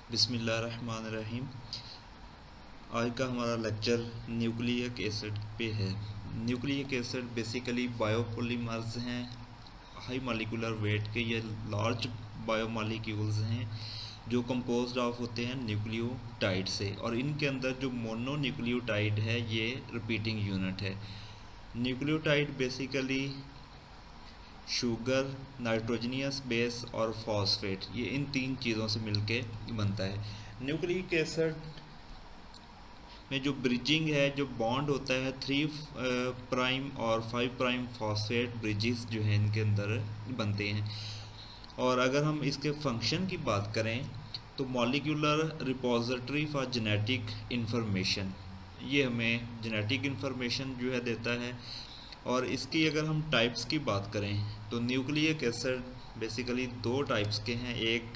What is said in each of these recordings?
बिस्मिल्लाहिर्रहमानिर्रहीम। आज का हमारा लेक्चर न्यूक्लिक एसिड पे है। न्यूक्लिक एसिड बेसिकली बायोपॉलीमर्स हैं, हाई मॉलिक्यूलर वेट के, ये लार्ज बायोमॉलिक्यूल्स हैं जो कंपोज्ड ऑफ होते हैं न्यूक्लियोटाइड से, और इनके अंदर जो मोनो न्यूक्लियोटाइड है ये रिपीटिंग यूनिट है। Nucleotide basically sugar, nitrogenous base और फॉस्फेट, ये इन तीन चीज़ों से मिलके बनता है। न्यूक्लिक एसिड में जो ब्रिजिंग है, जो बॉन्ड होता है 3' और 5' फॉस्फेट ब्रिजेस जो हैं इनके अंदर बनते हैं। और अगर हम इसके फंक्शन की बात करें तो molecular repository for genetic information, ये हमें जेनेटिक इंफॉर्मेशन जो है देता है। और इसकी अगर हम टाइप्स की बात करें तो न्यूक्लिक एसिड बेसिकली दो टाइप्स के हैं, एक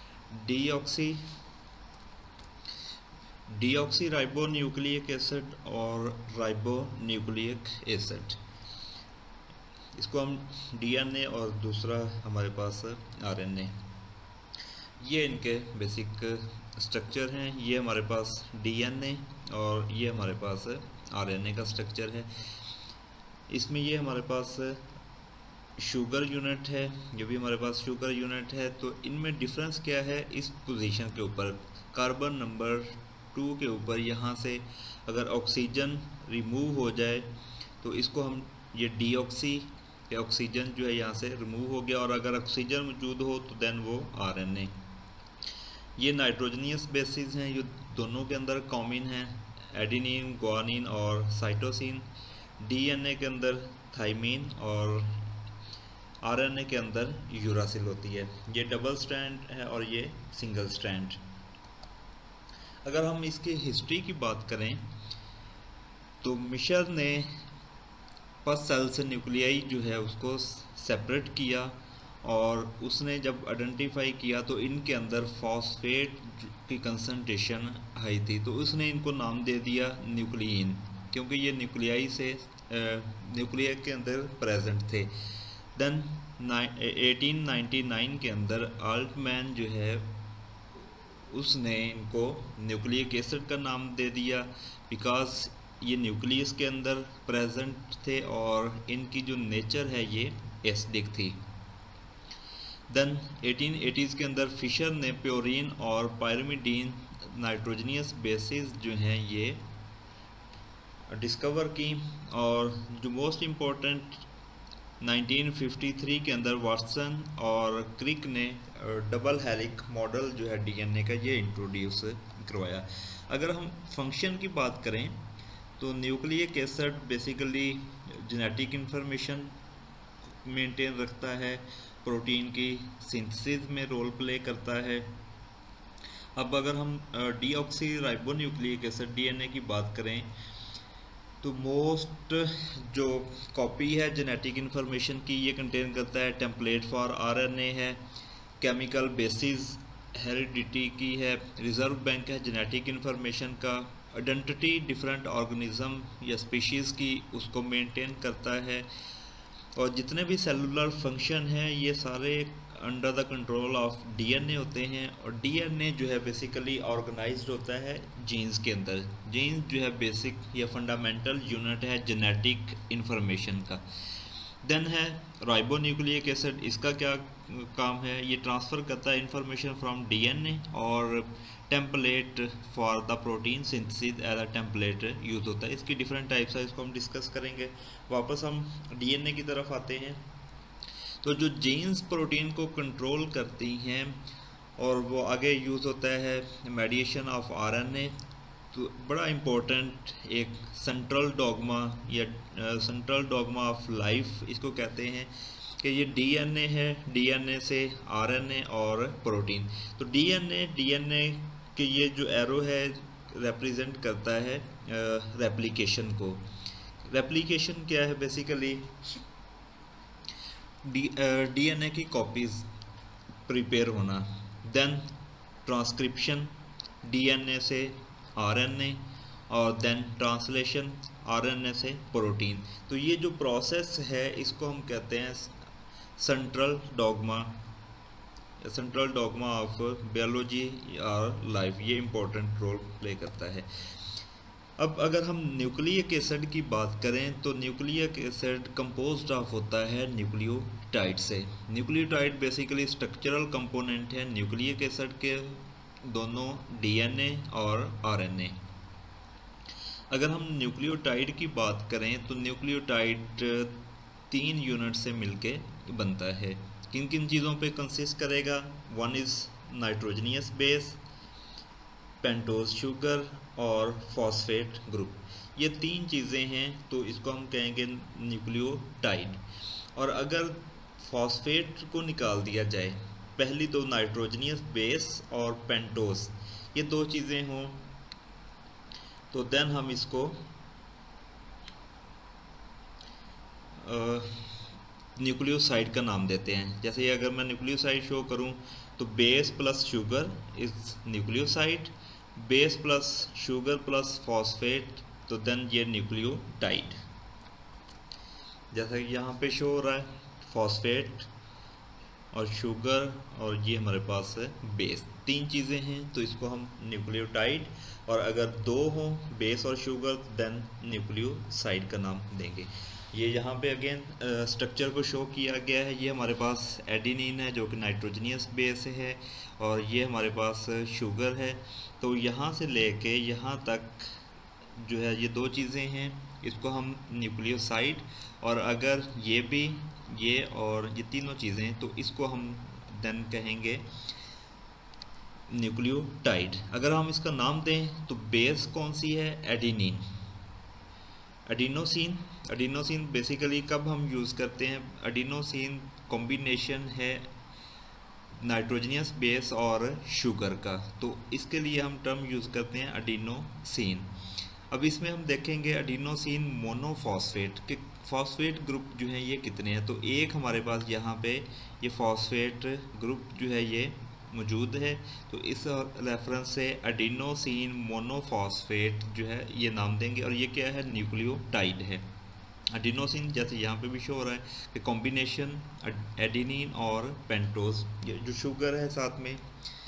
डीऑक्सी राइबो न्यूक्लिक एसिड और राइबो न्यूक्लिक एसिड। इसको हम डीएनए और दूसरा हमारे पास आरएनए, ये इनके बेसिक स्ट्रक्चर हैं। ये हमारे पास डीएनए और ये हमारे पास आरएनए का स्ट्रक्चर है। इसमें ये हमारे पास शुगर यूनिट है, ये भी हमारे पास शुगर यूनिट है। तो इनमें डिफरेंस क्या है, इस पोजीशन के ऊपर कार्बन नंबर 2 के ऊपर यहाँ से अगर ऑक्सीजन रिमूव हो जाए तो इसको हम ये डीऑक्सी या ऑक्सीजन जो है यहाँ से रिमूव हो गया, और अगर ऑक्सीजन मौजूद हो तो देन वो आरएनए। ये नाइट्रोजनियस बेसिस हैं, ये दोनों के अंदर कॉमन हैं, एडेनिन, गुआनिन और साइटोसिन। डीएनए के अंदर थाइमीन और आरएनए के अंदर यूरासिल होती है। ये डबल स्ट्रैंड है और ये सिंगल स्ट्रैंड। अगर हम इसकी हिस्ट्री की बात करें तो मिशर ने फर्स्ट सेल से न्यूक्लियाई जो है उसको सेपरेट किया, और उसने जब आइडेंटिफाई किया तो इनके अंदर फॉस्फेट की कंसंट्रेशन हाई थी, तो उसने इनको नाम दे दिया न्यूक्लियन, क्योंकि ये न्यूक्लियाई से न्यूक्लियर के अंदर प्रेजेंट थे। देन 1899 के अंदर अल्टमैन जो है उसने इनको न्यूक्लिक एसिड का नाम दे दिया, बिकॉज ये न्यूक्लियस के अंदर प्रेजेंट थे और इनकी जो नेचर है ये एसिडिक थी। देन 1880s के अंदर फिशर ने प्योरीन और पायरिमिडीन नाइट्रोजनियस बेसिस जो हैं ये डिस्कवर की, और जो मोस्ट इम्पोर्टेंट 1953 के अंदर वाटसन और क्रिक ने डबल हेलिक मॉडल जो है डीएनए का ये इंट्रोड्यूस करवाया। अगर हम फंक्शन की बात करें तो nucleic acid basically genetic information maintain रखता है, प्रोटीन की सिंथेसिस में रोल प्ले करता है। अब अगर हम deoxy ribo nucleic acid DNA की बात करें तो मोस्ट जो कॉपी है जेनेटिक इंफॉर्मेशन की ये कंटेन करता है, टेम्पलेट फॉर आरएनए है, केमिकल बेसिस हेरिडिटी की है, रिजर्व बैंक है जेनेटिक इंफॉर्मेशन का, आइडेंटिटी डिफरेंट ऑर्गेनिज्म या स्पीशीज़ की उसको मेंटेन करता है, और जितने भी सेलुलर फंक्शन हैं ये सारे under the control of DNA होते हैं। और डीएनए जो है बेसिकली ऑर्गेनाइज्ड होता है जीन्स के अंदर। जीन्स जो है बेसिक या फंडामेंटल यूनिट है जेनेटिक इंफॉर्मेशन का। देन है राइबो न्यूक्लिक एसिड, इसका क्या काम है, ये ट्रांसफ़र करता है इंफॉर्मेशन फ्रॉम डीएनए, और template for the protein synthesis as a template use होता है। इसकी डिफरेंट टाइप्स है, इसको हम डिस्कस करेंगे। वापस हम डीएनए की तरफ आते हैं। तो जो जीन्स प्रोटीन को कंट्रोल करती हैं और वो आगे यूज़ होता है मेडिएशन ऑफ आरएनए। तो बड़ा इम्पोर्टेंट एक सेंट्रल डॉगमा या सेंट्रल डॉगमा ऑफ लाइफ इसको कहते हैं कि ये डीएनए है, डीएनए से आरएनए और प्रोटीन। तो डीएनए के ये जो एरो है रिप्रेजेंट करता है रेप्लिकेशन को। रेप्लिकेशन क्या है, बेसिकली डीएनए की कॉपीज़ प्रिपेयर होना, देन ट्रांसक्रिप्शन डीएनए से आरएनए, और देन ट्रांसलेशन आरएनए से प्रोटीन। तो ये जो प्रोसेस है इसको हम कहते हैं central dogma central dogma of biology और लाइफ, ये इम्पोर्टेंट रोल प्ले करता है। अब अगर हम न्यूक्लिक एसिड की बात करें तो न्यूक्लिक एसिड कंपोज्ड ऑफ होता है न्यूक्लियोटाइड से। न्यूक्लियोटाइड बेसिकली स्ट्रक्चरल कंपोनेंट है न्यूक्लिक एसिड के, दोनों डीएनए और आरएनए। अगर हम न्यूक्लियोटाइड की बात करें तो न्यूक्लियोटाइड 3 यूनिट से मिलके बनता है। किन किन चीज़ों पे कंसिस्ट करेगा? One is nitrogenous base, pentose sugar और फॉस्फेट ग्रुप। ये 3 चीज़ें हैं तो इसको हम कहेंगे न्यूक्लियोटाइड। और अगर फॉस्फेट को निकाल दिया जाए, पहली दो नाइट्रोजनियस बेस और पेंटोज, ये 2 चीज़ें हों तो देन हम इसको न्यूक्लियोसाइड का नाम देते हैं। जैसे ये अगर मैं न्यूक्लियोसाइड शो करूं तो base plus sugar is nucleoside, base plus sugar plus phosphate, तो देन ये न्यूक्लियोटाइड। जैसा कि यहाँ पे शो हो रहा है, फॉस्फेट और शुगर और ये हमारे पास है बेस, 3 चीज़ें हैं तो इसको हम न्यूक्लियोटाइड, और अगर 2 हों बेस और शुगर देन न्यूक्लियोसाइड का नाम देंगे। ये यहाँ पे अगेन स्ट्रक्चर को शो किया गया है। ये हमारे पास एडिनिन है जो कि नाइट्रोजनियस बेस है, और ये हमारे पास शुगर है। तो यहाँ से लेके यहाँ तक जो है ये 2 चीज़ें हैं, इसको हम न्यूक्लियोसाइड, और अगर ये भी, ये और ये तीनों चीज़ें, तो इसको हम देन कहेंगे न्यूक्लियोटाइड। अगर हम इसका नाम दें तो बेस कौन सी है? Adenine, adenosine. एडिनोसिन बेसिकली कब हम यूज़ करते हैं? एडिनोसिन कॉम्बिनेशन है नाइट्रोजनियस बेस और शुगर का, तो इसके लिए हम टर्म यूज़ करते हैं एडिनोसिन। अब इसमें हम देखेंगे एडिनोसिन मोनोफॉस्फेट के फॉस्फेट ग्रुप जो है ये कितने हैं। तो एक हमारे पास यहाँ पे ये फॉस्फेट ग्रुप जो है ये मौजूद है, तो इस रेफरेंस से एडिनोसिन मोनोफॉस्फेट जो है ये नाम देंगे, और ये क्या है? न्यूक्लियोटाइड है। एडिनोसिन जैसे यहाँ पे भी शो हो रहा है कि कॉम्बिनेशन एडिनिन और पेंटोज, ये जो शुगर है साथ में।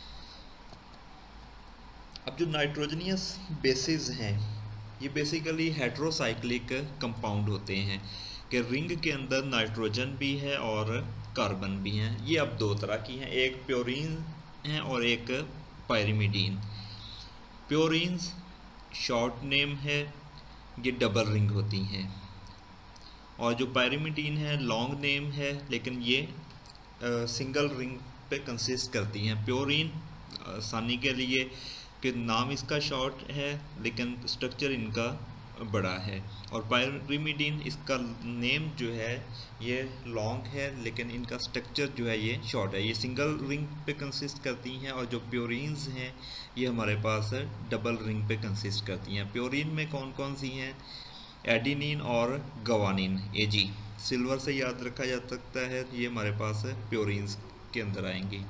अब जो नाइट्रोजनियस बेसिस हैं ये बेसिकली हेट्रोसाइक्लिक कंपाउंड होते हैं कि रिंग के अंदर नाइट्रोजन भी है और कार्बन भी हैं। ये अब 2 तरह की हैं, एक प्योरीन है और एक पायरिमिडीन। प्योरीन्स शॉर्ट नेम है, ये डबल रिंग होती हैं, और जो पायरिमिडीन है लॉन्ग नेम है लेकिन ये सिंगल रिंग पे कंसिस्ट करती हैं। प्योरीन आसानी के लिए कि नाम इसका शॉर्ट है लेकिन स्ट्रक्चर इनका बड़ा है, और पायरिमिडीन इसका नेम जो है ये लॉन्ग है लेकिन इनका स्ट्रक्चर जो है ये शॉर्ट है। ये सिंगल रिंग पे कंसिस्ट करती हैं, और जो प्योरीन्स हैं ये हमारे पास डबल रिंग पे कंसिस्ट करती हैं। प्योरीन में कौन कौन सी हैं? एडिनिन और गवानिन, Ag सिल्वर से याद रखा जा सकता है, ये हमारे पास प्योरीन्स के अंदर आएंगी।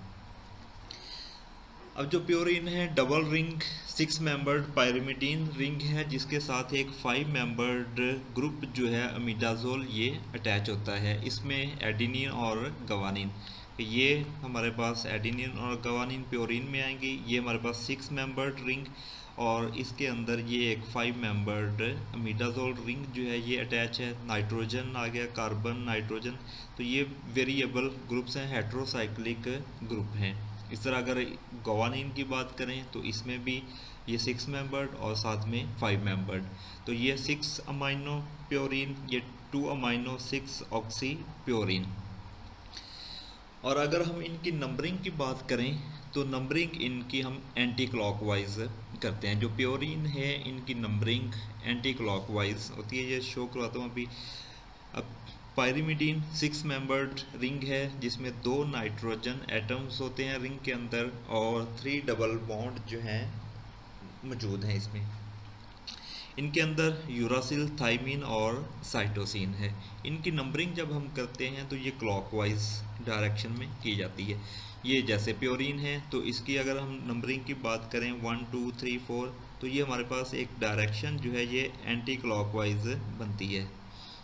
अब जो प्योरीन है double ring 6 membered pyrimidine ring है, जिसके साथ एक 5 मेंबर्ड ग्रुप जो है अमीडाजोल ये अटैच होता है। इसमें एडिनिन और गवानिन, ये हमारे पास एडिनिन और गवानिन प्योरीन में आएंगी। ये हमारे पास 6 मेंबर्ड रिंग, और इसके अंदर ये एक 5 मेंबर्ड अमीडाजोल रिंग जो है ये अटैच है। नाइट्रोजन आ गया, कार्बन, नाइट्रोजन, तो ये वेरिएबल ग्रुप्स हैं, हेट्रोसाइक्लिक ग्रुप हैं। इस तरह अगर गवानिन की बात करें तो इसमें भी ये 6 मेंबर्ड और साथ में 5 मेंबर्ड, तो ये 6 अमाइनो प्योरीन, ये 2 अमाइनो 6 ऑक्सी प्योरीन। और अगर हम इनकी नंबरिंग की बात करें तो नंबरिंग इनकी हम एंटी क्लॉकवाइज करते हैं। जो प्योरीन है इनकी नंबरिंग एंटी क्लॉकवाइज होती है, ये शो करवाता हूँ अभी। अब पायरिमिडीन 6 मेंबर्ड रिंग है जिसमें 2 नाइट्रोजन एटम्स होते हैं रिंग के अंदर, और 3 डबल बॉन्ड जो हैं मौजूद हैं इसमें। इनके अंदर यूरासिल, थाइमिन और साइटोसिन है। इनकी नंबरिंग जब हम करते हैं तो ये क्लॉकवाइज डायरेक्शन में की जाती है। ये जैसे प्योरीन है तो इसकी अगर हम नंबरिंग की बात करें 1 2 3 4, तो ये हमारे पास एक डायरेक्शन जो है ये एंटी क्लॉकवाइज बनती है।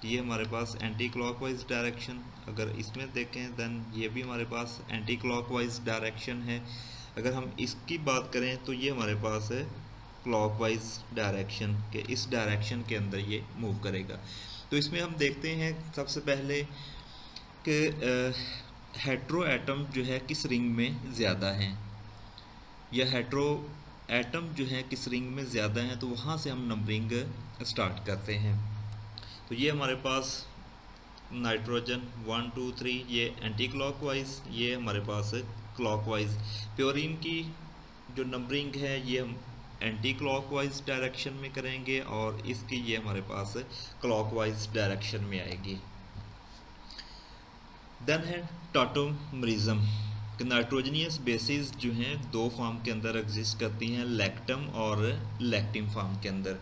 तो ये हमारे पास एंटी क्लॉकवाइज डायरेक्शन। अगर इसमें देखें देन ये भी हमारे पास एंटी क्लॉकवाइज डायरेक्शन है। अगर हम इसकी बात करें तो ये हमारे पास है क्लॉकवाइज डायरेक्शन के, इस डायरेक्शन के अंदर ये मूव करेगा। तो इसमें हम देखते हैं सबसे पहले कि हेट्रो एटम जो है किस रिंग में ज़्यादा हैं, या हेट्रो एटम जो है किस रिंग में ज़्यादा हैं, तो वहाँ से हम नंबरिंग स्टार्ट करते हैं। तो ये हमारे पास नाइट्रोजन 1 2 3 ये एंटी क्लॉकवाइज, ये हमारे पास क्लॉकवाइज। प्योरीन की जो नंबरिंग है ये हम एंटी क्लॉकवाइज डायरेक्शन में करेंगे और इसकी ये हमारे पास क्लॉकवाइज डायरेक्शन में आएगी। देन है टॉटोमरिज्म कि नाइट्रोजनियस बेसिस जो हैं दो फॉर्म के अंदर एग्जिस्ट करती हैं, लैक्टम और लैक्टिम फॉर्म के अंदर।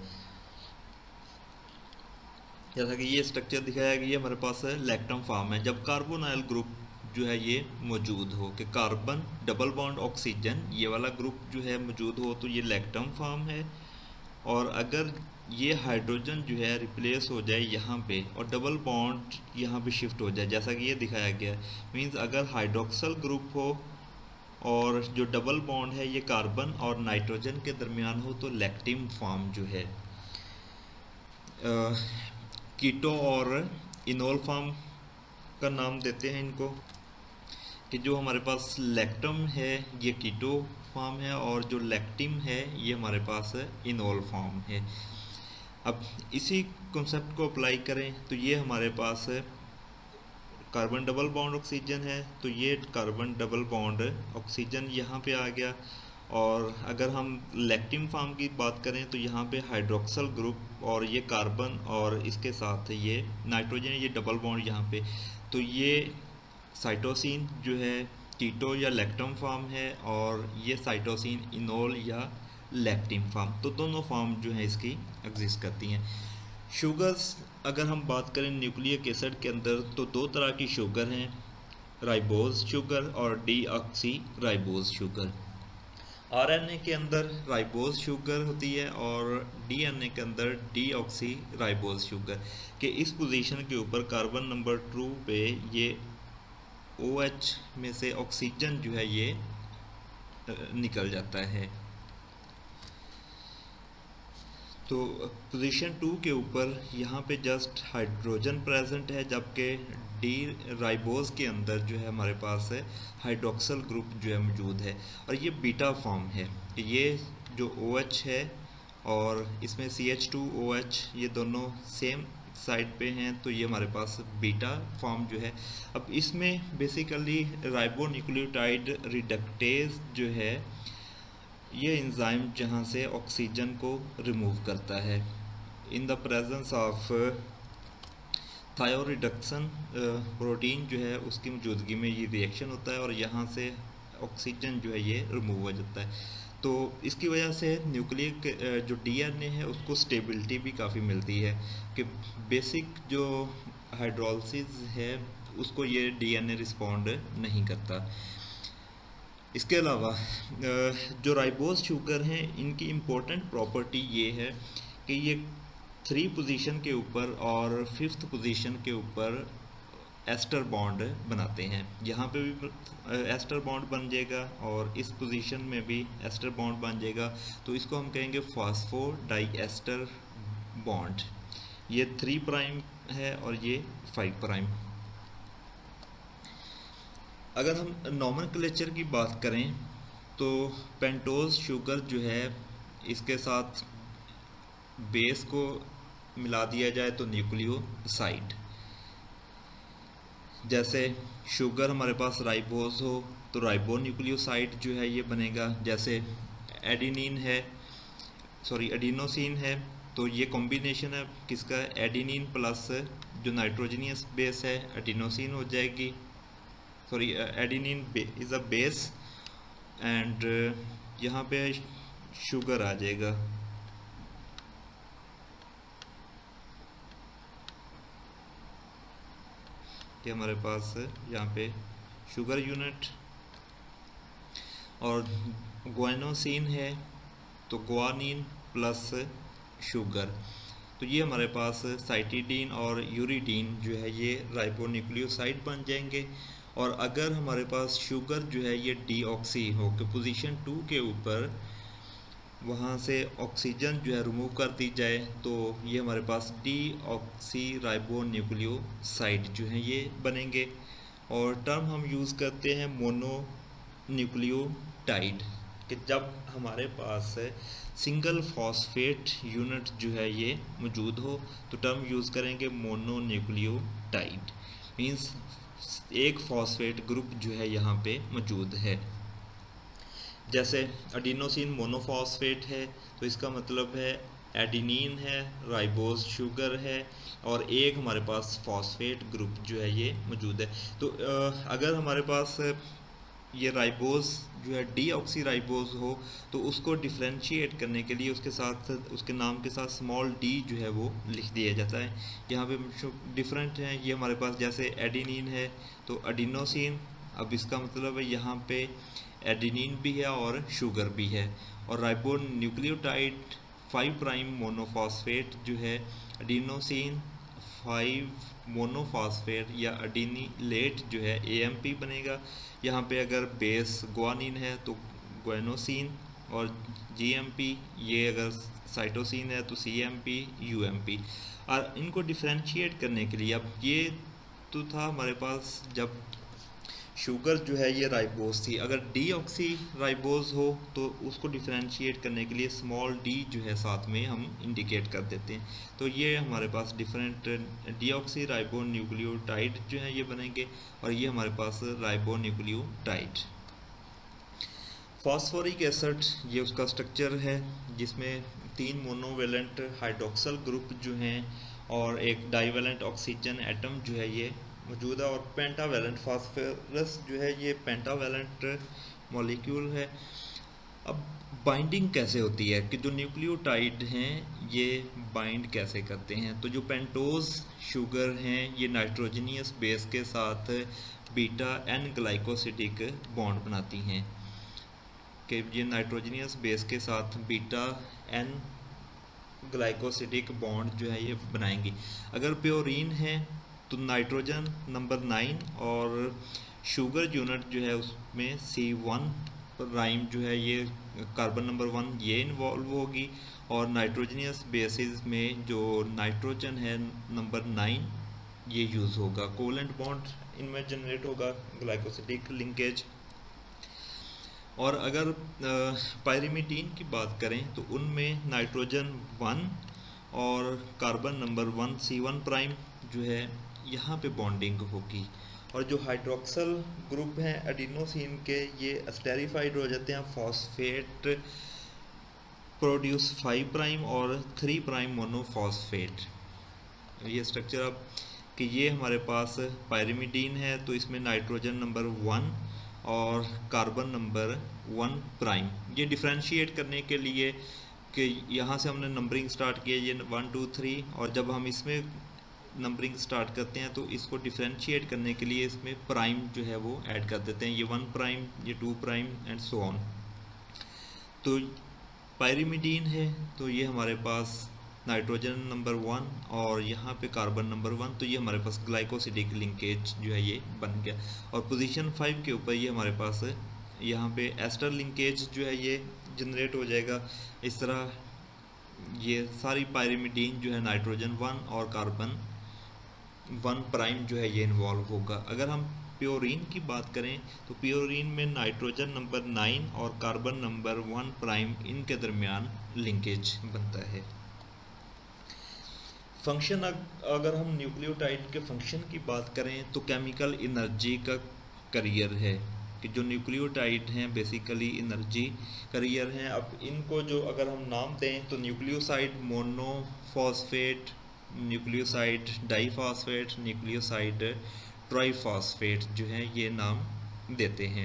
जैसा कि ये स्ट्रक्चर दिखाया गया, ये हमारे पास है लैक्टम फॉर्म है जब कार्बोनाइल ग्रुप जो है ये मौजूद हो, कि कार्बन डबल बॉन्ड ऑक्सीजन ये वाला ग्रुप जो है मौजूद हो तो ये लैक्टम फॉर्म है। और अगर ये हाइड्रोजन जो है रिप्लेस हो जाए यहाँ पे और डबल बॉन्ड यहाँ पे शिफ्ट हो जाए, जैसा कि ये दिखाया गया, मींस अगर हाइड्रोक्सल ग्रुप हो और जो डबल बॉन्ड है ये कार्बन और नाइट्रोजन के दरमियान हो तो लैक्टिम फॉर्म जो है। कीटो और इनोल फॉर्म का नाम देते हैं इनको, कि जो हमारे पास लैक्टम है ये कीटो फॉर्म है और जो लैक्टिम है ये हमारे पास इनोल फॉर्म है। अब इसी कॉन्सेप्ट को अप्लाई करें तो ये हमारे पास कार्बन डबल बॉन्ड ऑक्सीजन है, तो ये कार्बन डबल बॉन्ड ऑक्सीजन यहाँ पे आ गया। और अगर हम लैक्टिम फॉर्म की बात करें तो यहाँ पे हाइड्रोक्सल ग्रुप और ये कार्बन और इसके साथ ये नाइट्रोजन, ये डबल बॉन्ड यहाँ पे, तो ये साइटोसिन जो है कीटो या लैक्टम फॉर्म है और ये साइटोसिन इनोल या लैक्टिम फॉर्म। तो दोनों फॉर्म जो है इसकी एग्जिस्ट करती हैं। शुगर्स अगर हम बात करें न्यूक्लिक एसिड के अंदर तो दो तरह की शुगर हैं, राइबोज शुगर और डीऑक्सी राइबोज शुगर। आरएनए के अंदर राइबोज शुगर होती है और डीएनए के अंदर डीऑक्सी राइबोज शुगर। के इस पोजीशन के ऊपर कार्बन नंबर 2 पे ये OH में से ऑक्सीजन जो है ये निकल जाता है। तो पोजीशन 2 के ऊपर यहाँ पे जस्ट हाइड्रोजन प्रेजेंट है, जबकि डी राइबोज के अंदर जो है हमारे पास है हाइड्रोक्सल ग्रुप जो है मौजूद है और ये बीटा फॉर्म है। ये जो OH है और इसमें CH2OH ये दोनों सेम साइड पे हैं, तो ये हमारे पास बीटा फॉर्म जो है। अब इसमें बेसिकली राइबोन्यूक्लियोटाइड रिडक्टेज जो है ये एंजाइम जहाँ से ऑक्सीजन को रिमूव करता है। In the presence of thioredoxin protein जो है उसकी मौजूदगी में ये रिएक्शन होता है और यहाँ से ऑक्सीजन जो है ये रिमूव हो जाता है। तो इसकी वजह से न्यूक्लिक जो डीएनए है उसको स्टेबिलिटी भी काफ़ी मिलती है, कि बेसिक जो हाइड्रोलिसिस है उसको ये डीएनए रिस्पॉन्ड नहीं करता। इसके अलावा जो राइबोज शुगर हैं इनकी इम्पोर्टेंट प्रॉपर्टी ये है कि ये 3 पोजीशन के ऊपर और 5th पोजीशन के ऊपर एस्टर बॉन्ड बनाते हैं। यहाँ पे भी एस्टर बॉन्ड बन जाएगा और इस पोजीशन में भी एस्टर बॉन्ड बन जाएगा, तो इसको हम कहेंगे फॉस्फोडाइएस्टर बॉन्ड। ये 3 प्राइम है और ये 5 प्राइम। अगर हम नॉमेनक्लेचर की बात करें तो पेंटोज शुगर जो है इसके साथ बेस को मिला दिया जाए तो न्यूक्लियोसाइड। जैसे शुगर हमारे पास राइबोज हो तो राइबो न्यूक्लियोसाइड जो है ये बनेगा। जैसे एडिनोसिन है तो ये कॉम्बिनेशन है किसका, एडिनिन प्लस जो नाइट्रोजनियस बेस है एडिनोसिन हो जाएगी। Adenine is a base and यहाँ पे शुगर आ जाएगा। ये हमारे पास यहाँ पे शुगर यूनिट। और ग्वाइनोसिन है तो ग्वानिन प्लस शुगर, तो ये हमारे पास साइटिडीन और यूरिडीन जो है ये राइबोन्यूक्लियोसाइड बन जाएंगे। और अगर हमारे पास शुगर जो है ये डीऑक्सी हो के पोजीशन 2 के ऊपर वहाँ से ऑक्सीजन जो है रिमूव कर दी जाए तो ये हमारे पास डीऑक्सी राइबोन्यूक्लियोसाइड जो है ये बनेंगे। और टर्म हम यूज़ करते हैं मोनोन्यूक्लियोटाइड कि जब हमारे पास सिंगल फॉस्फेट यूनिट जो है ये मौजूद हो तो टर्म यूज़ करेंगे मोनोन्यूक्लियोटाइड, मींस एक फॉस्फेट ग्रुप जो है यहाँ पे मौजूद है। जैसे एडिनोसिन मोनोफॉस्फेट है तो इसका मतलब है एडिनिन है, राइबोज शुगर है और एक हमारे पास फॉस्फेट ग्रुप जो है ये मौजूद है। तो अगर हमारे पास ये राइबोज जो है डीऑक्सी राइबोज हो तो उसको डिफ्रेंशिएट करने के लिए उसके साथ उसके नाम के साथ स्मॉल डी जो है वो लिख दिया जाता है। यहाँ पे डिफरेंट है, ये हमारे पास जैसे एडिनिन है तो एडिनोसिन, अब इसका मतलब है यहाँ पे एडिनिन भी है और शुगर भी है। और राइबोन्यूक्लियोटाइड 5 प्राइम मोनोफॉस्फेट जो है एडिनोसिन 5 मोनोफॉस्फेट या एडिनिलेट जो है AMP बनेगा। यहाँ पे अगर बेस ग्वानिन है तो ग्वेनोसिन और GMP, ये अगर साइटोसिन है तो CMP UMP। और इनको डिफ्रेंशिएट करने के लिए अब ये तो था हमारे पास जब शुगर जो है ये राइबोज थी, अगर डीऑक्सी राइबोज हो तो उसको डिफ्रेंशिएट करने के लिए स्मॉल डी जो है साथ में हम इंडिकेट कर देते हैं। तो ये हमारे पास डिफरेंट डीऑक्सी राइबोन्यूक्लियोटाइड जो है ये बनेंगे और ये हमारे पास राइबोन्यूक्लियोटाइड। फॉस्फोरिक एसिड ये उसका स्ट्रक्चर है जिसमें 3 मोनोवेलेंट हाइड्रोक्सल ग्रुप जो हैं और एक डाइवेलेंट ऑक्सीजन एटम जो है ये मौजूद है और पेंटावेलेंट फास्फोरस जो है ये पेंटावेलेंट मॉलिक्यूल है। अब बाइंडिंग कैसे होती है कि जो न्यूक्लियोटाइड हैं ये बाइंड कैसे करते हैं, तो जो पेंटोज शुगर हैं ये नाइट्रोजनियस बेस के साथ बीटा एन ग्लाइकोसिडिक बॉन्ड बनाती हैं कि ये नाइट्रोजनियस बेस के साथ बीटा एन ग्लाइकोसिडिक बॉन्ड जो है ये बनाएंगी। अगर प्योरीन है तो नाइट्रोजन नंबर 9 और शुगर यूनिट जो है उसमें C1 प्राइम जो है ये कार्बन नंबर 1 ये इन्वॉल्व होगी और नाइट्रोजनियस बेसिस में जो नाइट्रोजन है नंबर 9 ये यूज़ होगा। कोवेलेंट बॉन्ड इनमें जनरेट होगा, ग्लाइकोसिडिक लिंकेज। और अगर पायरिमिडीन की बात करें तो उनमें नाइट्रोजन 1 और कार्बन नंबर 1 C1 प्राइम जो है यहाँ पे बॉन्डिंग होगी। और जो हाइड्रोक्सल ग्रुप हैं एडिनोसिन के ये एस्टेरिफाइड हो जाते हैं, फॉस्फेट प्रोड्यूस 5 प्राइम और 3 प्राइम मोनोफॉस्फेट। ये स्ट्रक्चर अब कि ये हमारे पास पायरिमिडीन है तो इसमें नाइट्रोजन नंबर 1 और कार्बन नंबर 1 प्राइम। ये डिफ्रेंशिएट करने के लिए कि यहाँ से हमने नंबरिंग स्टार्ट किया ये 1 2 3 और जब हम इसमें नंबरिंग स्टार्ट करते हैं तो इसको डिफ्रेंशिएट करने के लिए इसमें प्राइम जो है वो ऐड कर देते हैं, ये 1 प्राइम ये 2 प्राइम एंड सो ऑन। तो पायरिमिडीन है तो ये हमारे पास नाइट्रोजन नंबर 1 और यहाँ पे कार्बन नंबर 1, तो ये हमारे पास ग्लाइकोसिडिक लिंकेज जो है ये बन गया। और पोजीशन 5 के ऊपर ये हमारे पास यहाँ पे एस्टर लिंकेज जो है ये जनरेट हो जाएगा। इस तरह ये सारी पायरिमिडीन जो है नाइट्रोजन 1 और कार्बन 1 प्राइम जो है ये इन्वॉल्व होगा। अगर हम प्योरीन की बात करें तो प्योरीन में नाइट्रोजन नंबर 9 और कार्बन नंबर 1 प्राइम इनके दरमियान लिंकेज बनता है। फंक्शन अगर हम न्यूक्लियोटाइड के फंक्शन की बात करें तो केमिकल एनर्जी का करियर है कि जो न्यूक्लियोटाइड हैं बेसिकली एनर्जी करियर हैं। अब इनको जो अगर हम नाम दें तो nucleoside monophosphate, nucleoside diphosphate, nucleoside triphosphate जो है ये नाम देते हैं।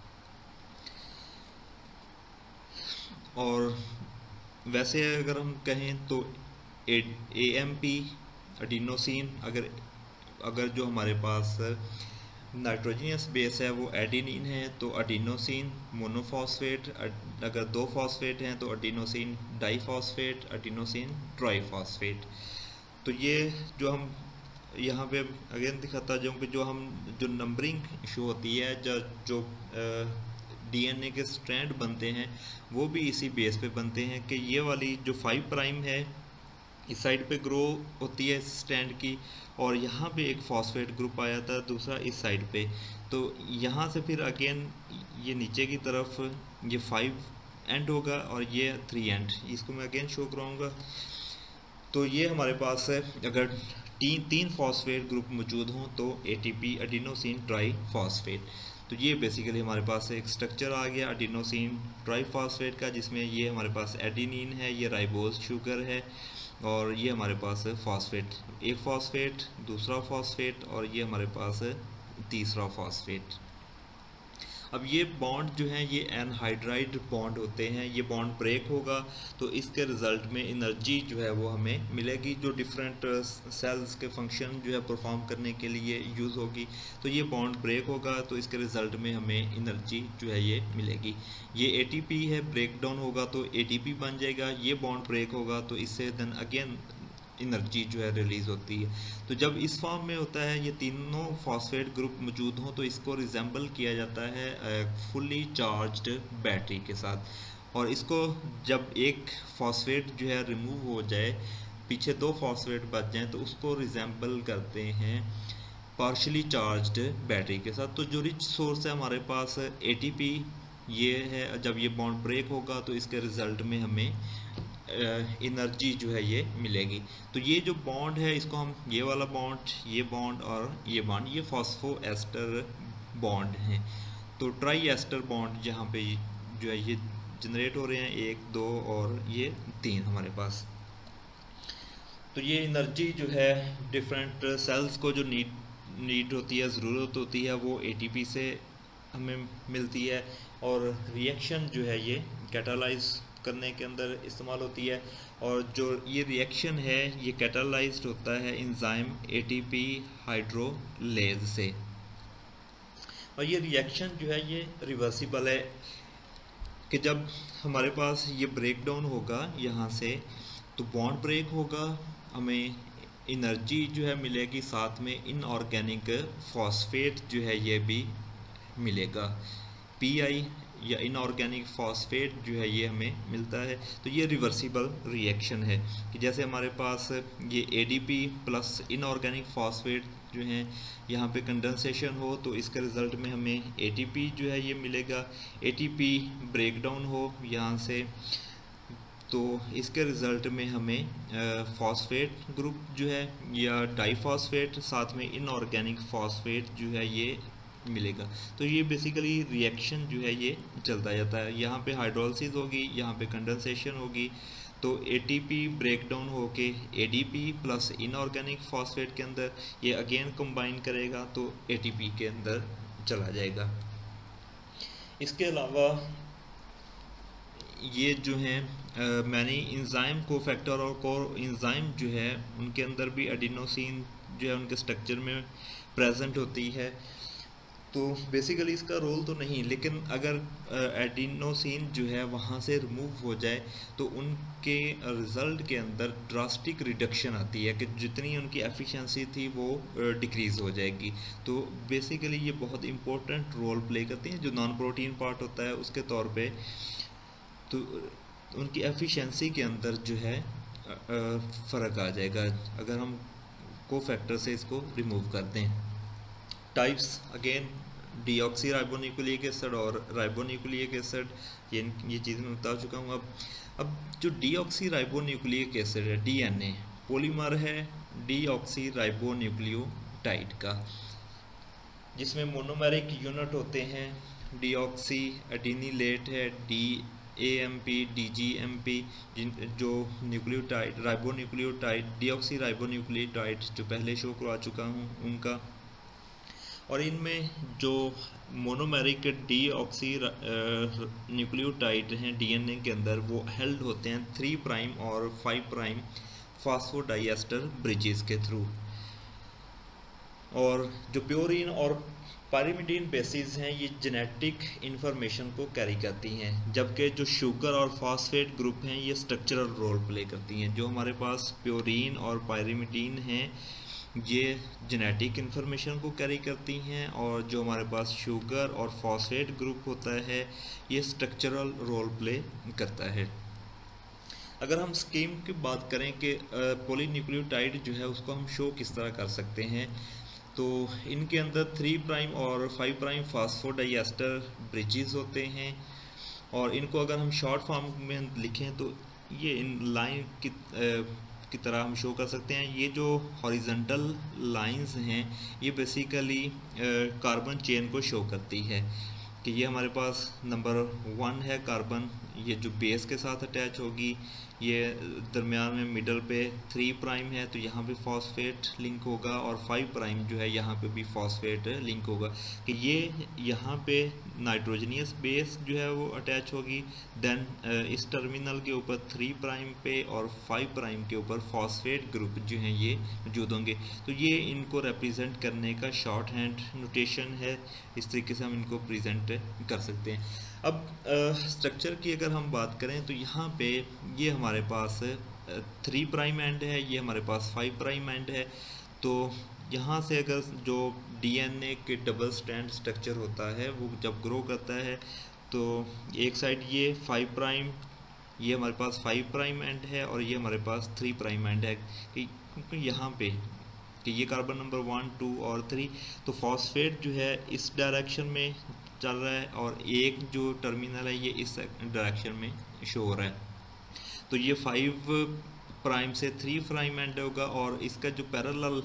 और वैसे अगर हम कहें तो AMP एडिनोसिन, अगर जो हमारे पास नाइट्रोजनियस बेस है वो एडिनिन है, तो एडिनोसिन मोनोफॉस्फेट, अगर 2 फॉस्फेट हैं तो एडिनोसिन डाइफॉस्फेट, एडिनोसिन ट्राइफॉस्फेट। तो ये जो हम यहाँ पे अगेन दिखाता जाऊँ कि जो नंबरिंग इशू होती है, जो डीएनए के स्ट्रैंड बनते हैं वो भी इसी बेस पे बनते हैं कि ये वाली जो 5 प्राइम है इस साइड पे ग्रो होती है इस स्ट्रैंड की, और यहाँ पे एक फॉस्फेट ग्रुप आया था दूसरा इस साइड पे, तो यहाँ से फिर अगेन ये नीचे की तरफ ये 5 एंड होगा और ये 3 एंड, इसको मैं अगेन शो कराऊंगा। तो ये हमारे पास है अगर तीन फॉस्फेट ग्रुप मौजूद हों तो एटीपी एडिनोसिन ट्राइफॉस्फेट। तो ये बेसिकली हमारे पास एक स्ट्रक्चर आ गया एडिनोसिन ट्राइफॉस्फेट का, जिसमें ये हमारे पास एडिनिन है, ये राइबोज शुगर है, और ये हमारे पास है फॉस्फेट, एक फॉस्फेट, दूसरा फॉस्फेट, और ये हमारे पास है तीसरा फॉस्फेट। अब ये बॉन्ड जो हैं ये एनहाइड्राइड बॉन्ड होते हैं, ये बॉन्ड ब्रेक होगा तो इसके रिज़ल्ट में एनर्जी जो है वो हमें मिलेगी, जो डिफरेंट सेल्स के फंक्शन जो है परफॉर्म करने के लिए यूज़ होगी। तो ये बॉन्ड ब्रेक होगा तो इसके रिज़ल्ट में हमें एनर्जी जो है ये मिलेगी। ये एटीपी है, ब्रेक डाउन होगा तो एटीपी बन जाएगा, ये बॉन्ड ब्रेक होगा तो इससे देन अगेन एनर्जी जो है रिलीज़ होती है। तो जब इस फॉर्म में होता है ये तीनों फॉस्फेट ग्रुप मौजूद हों तो इसको रिजेंबल किया जाता है फुली चार्ज्ड बैटरी के साथ, और इसको जब एक फॉस्फेट जो है रिमूव हो जाए, पीछे 2 फॉस्फेट बच जाएं, तो उसको रिजेंबल करते हैं पार्शली चार्ज्ड बैटरी के साथ। तो जो रिच सोर्स है हमारे पास एटीपी ये है, जब ये बॉन्ड ब्रेक होगा तो इसके रिज़ल्ट में हमें एनर्जी जो है ये मिलेगी। तो ये जो बॉन्ड है इसको हम ये वाला बॉन्ड, ये बॉन्ड और ये बॉन्ड, ये फॉस्फोएस्टर बॉन्ड हैं। तो ट्राई एस्टर बॉन्ड जहाँ पे जो है ये जनरेट हो रहे हैं 1 2 और ये 3 हमारे पास। तो ये एनर्जी जो है डिफरेंट सेल्स को जो नीड होती है, ज़रूरत होती है, वो एटीपी से हमें मिलती है, और रिएक्शन जो है ये कैटालाइज करने के अंदर इस्तेमाल होती है। और जो ये रिएक्शन है ये कैटालाइज्ड होता है एंजाइम एटीपी हाइड्रोलेज से, और ये रिएक्शन जो है ये रिवर्सिबल है कि जब हमारे पास ये ब्रेक डाउन होगा यहाँ से तो बॉन्ड ब्रेक होगा, हमें एनर्जी जो है मिलेगी, साथ में इनऑर्गेनिक फॉस्फेट जो है ये भी मिलेगा, पीआई या इनऑर्गेनिक फॉस्फेट जो है ये हमें मिलता है। तो ये रिवर्सिबल रिएक्शन है कि जैसे हमारे पास ये एडीपी प्लस इनऑर्गेनिक फॉस्फेट जो हैं यहाँ पे कंडेंसेशन हो तो इसके रिज़ल्ट में हमें एटीपी जो है ये मिलेगा, एटीपी ब्रेक डाउन हो यहाँ से तो इसके रिज़ल्ट में हमें फॉस्फेट ग्रुप जो है या डाइफॉस्फेट, साथ में इनऑर्गेनिक फॉस्फेट जो है ये मिलेगा। तो ये बेसिकली रिएक्शन जो है ये चलता जाता है, यहाँ पे हाइड्रोलिसिस होगी, यहाँ पे कंडेंसेशन होगी, तो एटीपी ब्रेक डाउन होके एडीपी प्लस इनऑर्गेनिक फॉस्फेट के अंदर ये अगेन कंबाइन करेगा तो एटीपी के अंदर चला जाएगा। इसके अलावा ये जो हैं मैंने इंजाइम कोफैक्टर और को इंजाइम जो है उनके अंदर भी एडिनोसिन जो है उनके स्ट्रक्चर में प्रेजेंट होती है। तो बेसिकली इसका रोल तो नहीं, लेकिन अगर एडिनोसिन जो है वहाँ से रिमूव हो जाए तो उनके रिज़ल्ट के अंदर ड्रास्टिक रिडक्शन आती है कि जितनी उनकी एफिशिएंसी थी वो डिक्रीज़ हो जाएगी। तो बेसिकली ये बहुत इम्पोर्टेंट रोल प्ले करती हैं जो नॉन प्रोटीन पार्ट होता है उसके तौर पे, तो उनकी एफिशिएंसी के अंदर जो है फ़र्क आ जाएगा अगर हम कोफैक्टर से इसको रिमूव कर दें। Types again deoxy ribonucleic acid और राइबोन्यूक्लिक एसिड, ये चीज़ मैं बता चुका हूँ। अब जो डीऑक्सी राइबोन्यूक्लिक एसिड है डीएनए पॉलीमर है डीऑक्सी राइबोन्यूक्लियोटाइड का, जिसमें मोनोमेरिक यूनिट होते हैं, डीऑक्सी एडिनिलेट है, डीएएमपी डीजीएमपी, जो न्यूक्लियोटाइड राइबोन्यूक्लियोटाइड डीऑक्सी राइबोन्यूक्लियोटाइड जो पहले शो करवा चुका हूँ उनका। और इनमें जो मोनोमेरिक डीऑक्सी न्यूक्लियोटाइड हैं डीएनए के अंदर वो हेल्ड होते हैं 3 प्राइम और 5 प्राइम फास्फोडाइएस्टर ब्रिजेस के थ्रू। और जो प्योरीन और पायरिमिडीन बेसिस हैं, ये जेनेटिक इंफॉर्मेशन को कैरी करती हैं, जबकि जो शुगर और फॉस्फेट ग्रुप हैं ये स्ट्रक्चरल रोल प्ले करती हैं। जो हमारे पास प्योरीन और पायरिमिडीन हैं ये जेनेटिक इंफॉर्मेशन को कैरी करती हैं, और जो हमारे पास शुगर और फॉस्फेट ग्रुप होता है ये स्ट्रक्चरल रोल प्ले करता है। अगर हम स्कीम की बात करें कि पॉलीन्यूक्लियोटाइड जो है उसको हम शो किस तरह कर सकते हैं, तो इनके अंदर 3 प्राइम और 5 प्राइम फास्फोडाइएस्टर ब्रिजेस होते हैं, और इनको अगर हम शॉर्ट फॉर्म में लिखें तो ये इन लाइन की तरह हम शो कर सकते हैं। ये जो हॉरिजॉन्टल लाइंस हैं ये बेसिकली कार्बन चेन को शो करती है कि ये हमारे पास नंबर 1 है कार्बन, ये जो बेस के साथ अटैच होगी, ये दरमियान में मिडल पे 3 प्राइम है तो यहाँ पे फॉस्फेट लिंक होगा, और 5 प्राइम जो है यहाँ पे भी फॉस्फेट लिंक होगा कि ये यहाँ पे नाइट्रोजनियस बेस जो है वो अटैच होगी। देन इस टर्मिनल के ऊपर 3 प्राइम पे और 5 प्राइम के ऊपर फॉस्फेट ग्रुप जो हैं ये मौजूद होंगे। तो ये इनको रिप्रेजेंट करने का शॉर्ट हैंड नोटेशन है, इस तरीके से हम इनको प्रेजेंट कर सकते हैं। अब स्ट्रक्चर की अगर हम बात करें तो यहाँ पे ये हमारे पास 3 प्राइम एंड है, ये हमारे पास 5 प्राइम एंड है। तो यहाँ से अगर जो डीएनए के डबल स्ट्रैंड स्ट्रक्चर होता है वो जब ग्रो करता है तो एक साइड ये 5 प्राइम, ये हमारे पास 5 प्राइम एंड है, और ये हमारे पास 3 प्राइम एंड है क्योंकि यहाँ पे कि ये कार्बन नंबर 1, 2 और 3, तो फॉस्फेट जो है इस डायरेक्शन में चल रहा है और एक जो टर्मिनल है ये इस डायरेक्शन में शो हो रहा है। तो ये 5 प्राइम से 3 प्राइम एंड होगा, और इसका जो पैरेलल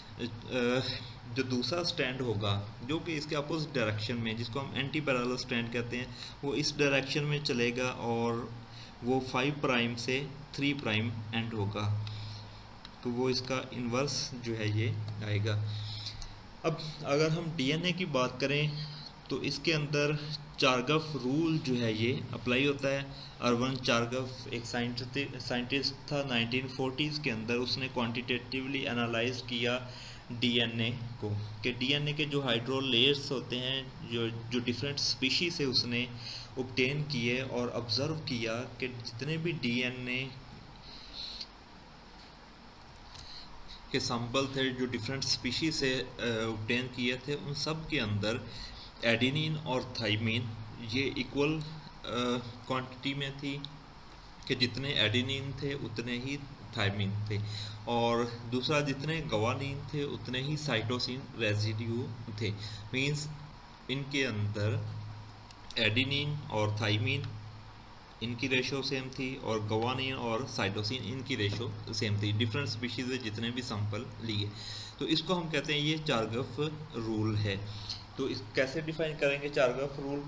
जो दूसरा स्टैंड होगा जो कि इसके अपोजिट डायरेक्शन में, जिसको हम एंटी पैरेलल स्टैंड कहते हैं, वो इस डायरेक्शन में चलेगा और वो 5 प्राइम से 3 प्राइम एंड होगा, तो वो इसका इन्वर्स जो है ये आएगा। अब अगर हम डीएनए की बात करें तो इसके अंदर चारगफ रूल जो है ये अप्लाई होता है। अर्वन चारगफ एक साइंटिस्ट था 1940s के अंदर, उसने क्वांटिटेटिवली एनालाइज किया डीएनए को, कि डीएनए के जो हाइड्रो लेयर्स होते हैं जो डिफरेंट स्पीशीज से उसने ऑब्टेन किए, और ऑब्जर्व किया कि जितने भी डीएनए के सैंपल थे जो डिफरेंट स्पीशीज से ऑब्टेन किए थे, उन सब के अंदर एडेनिन और थाइमिन ये इक्वल क्वांटिटी में थी, कि जितने एडेनिन थे उतने ही थाइमिन थे, और दूसरा जितने गवानीन थे उतने ही साइटोसिन रेजिड्यू थे। मींस इनके अंदर एडेनिन और थाइमिन इनकी रेशो सेम थी, और गवानीन और साइटोसिन इनकी रेशो सेम थी, डिफरेंट स्पीशीज से जितने भी सैंपल लिए। तो इसको हम कहते हैं ये चारगफ रूल है। तो इस कैसे डिफाइन करेंगे Chargaff rule?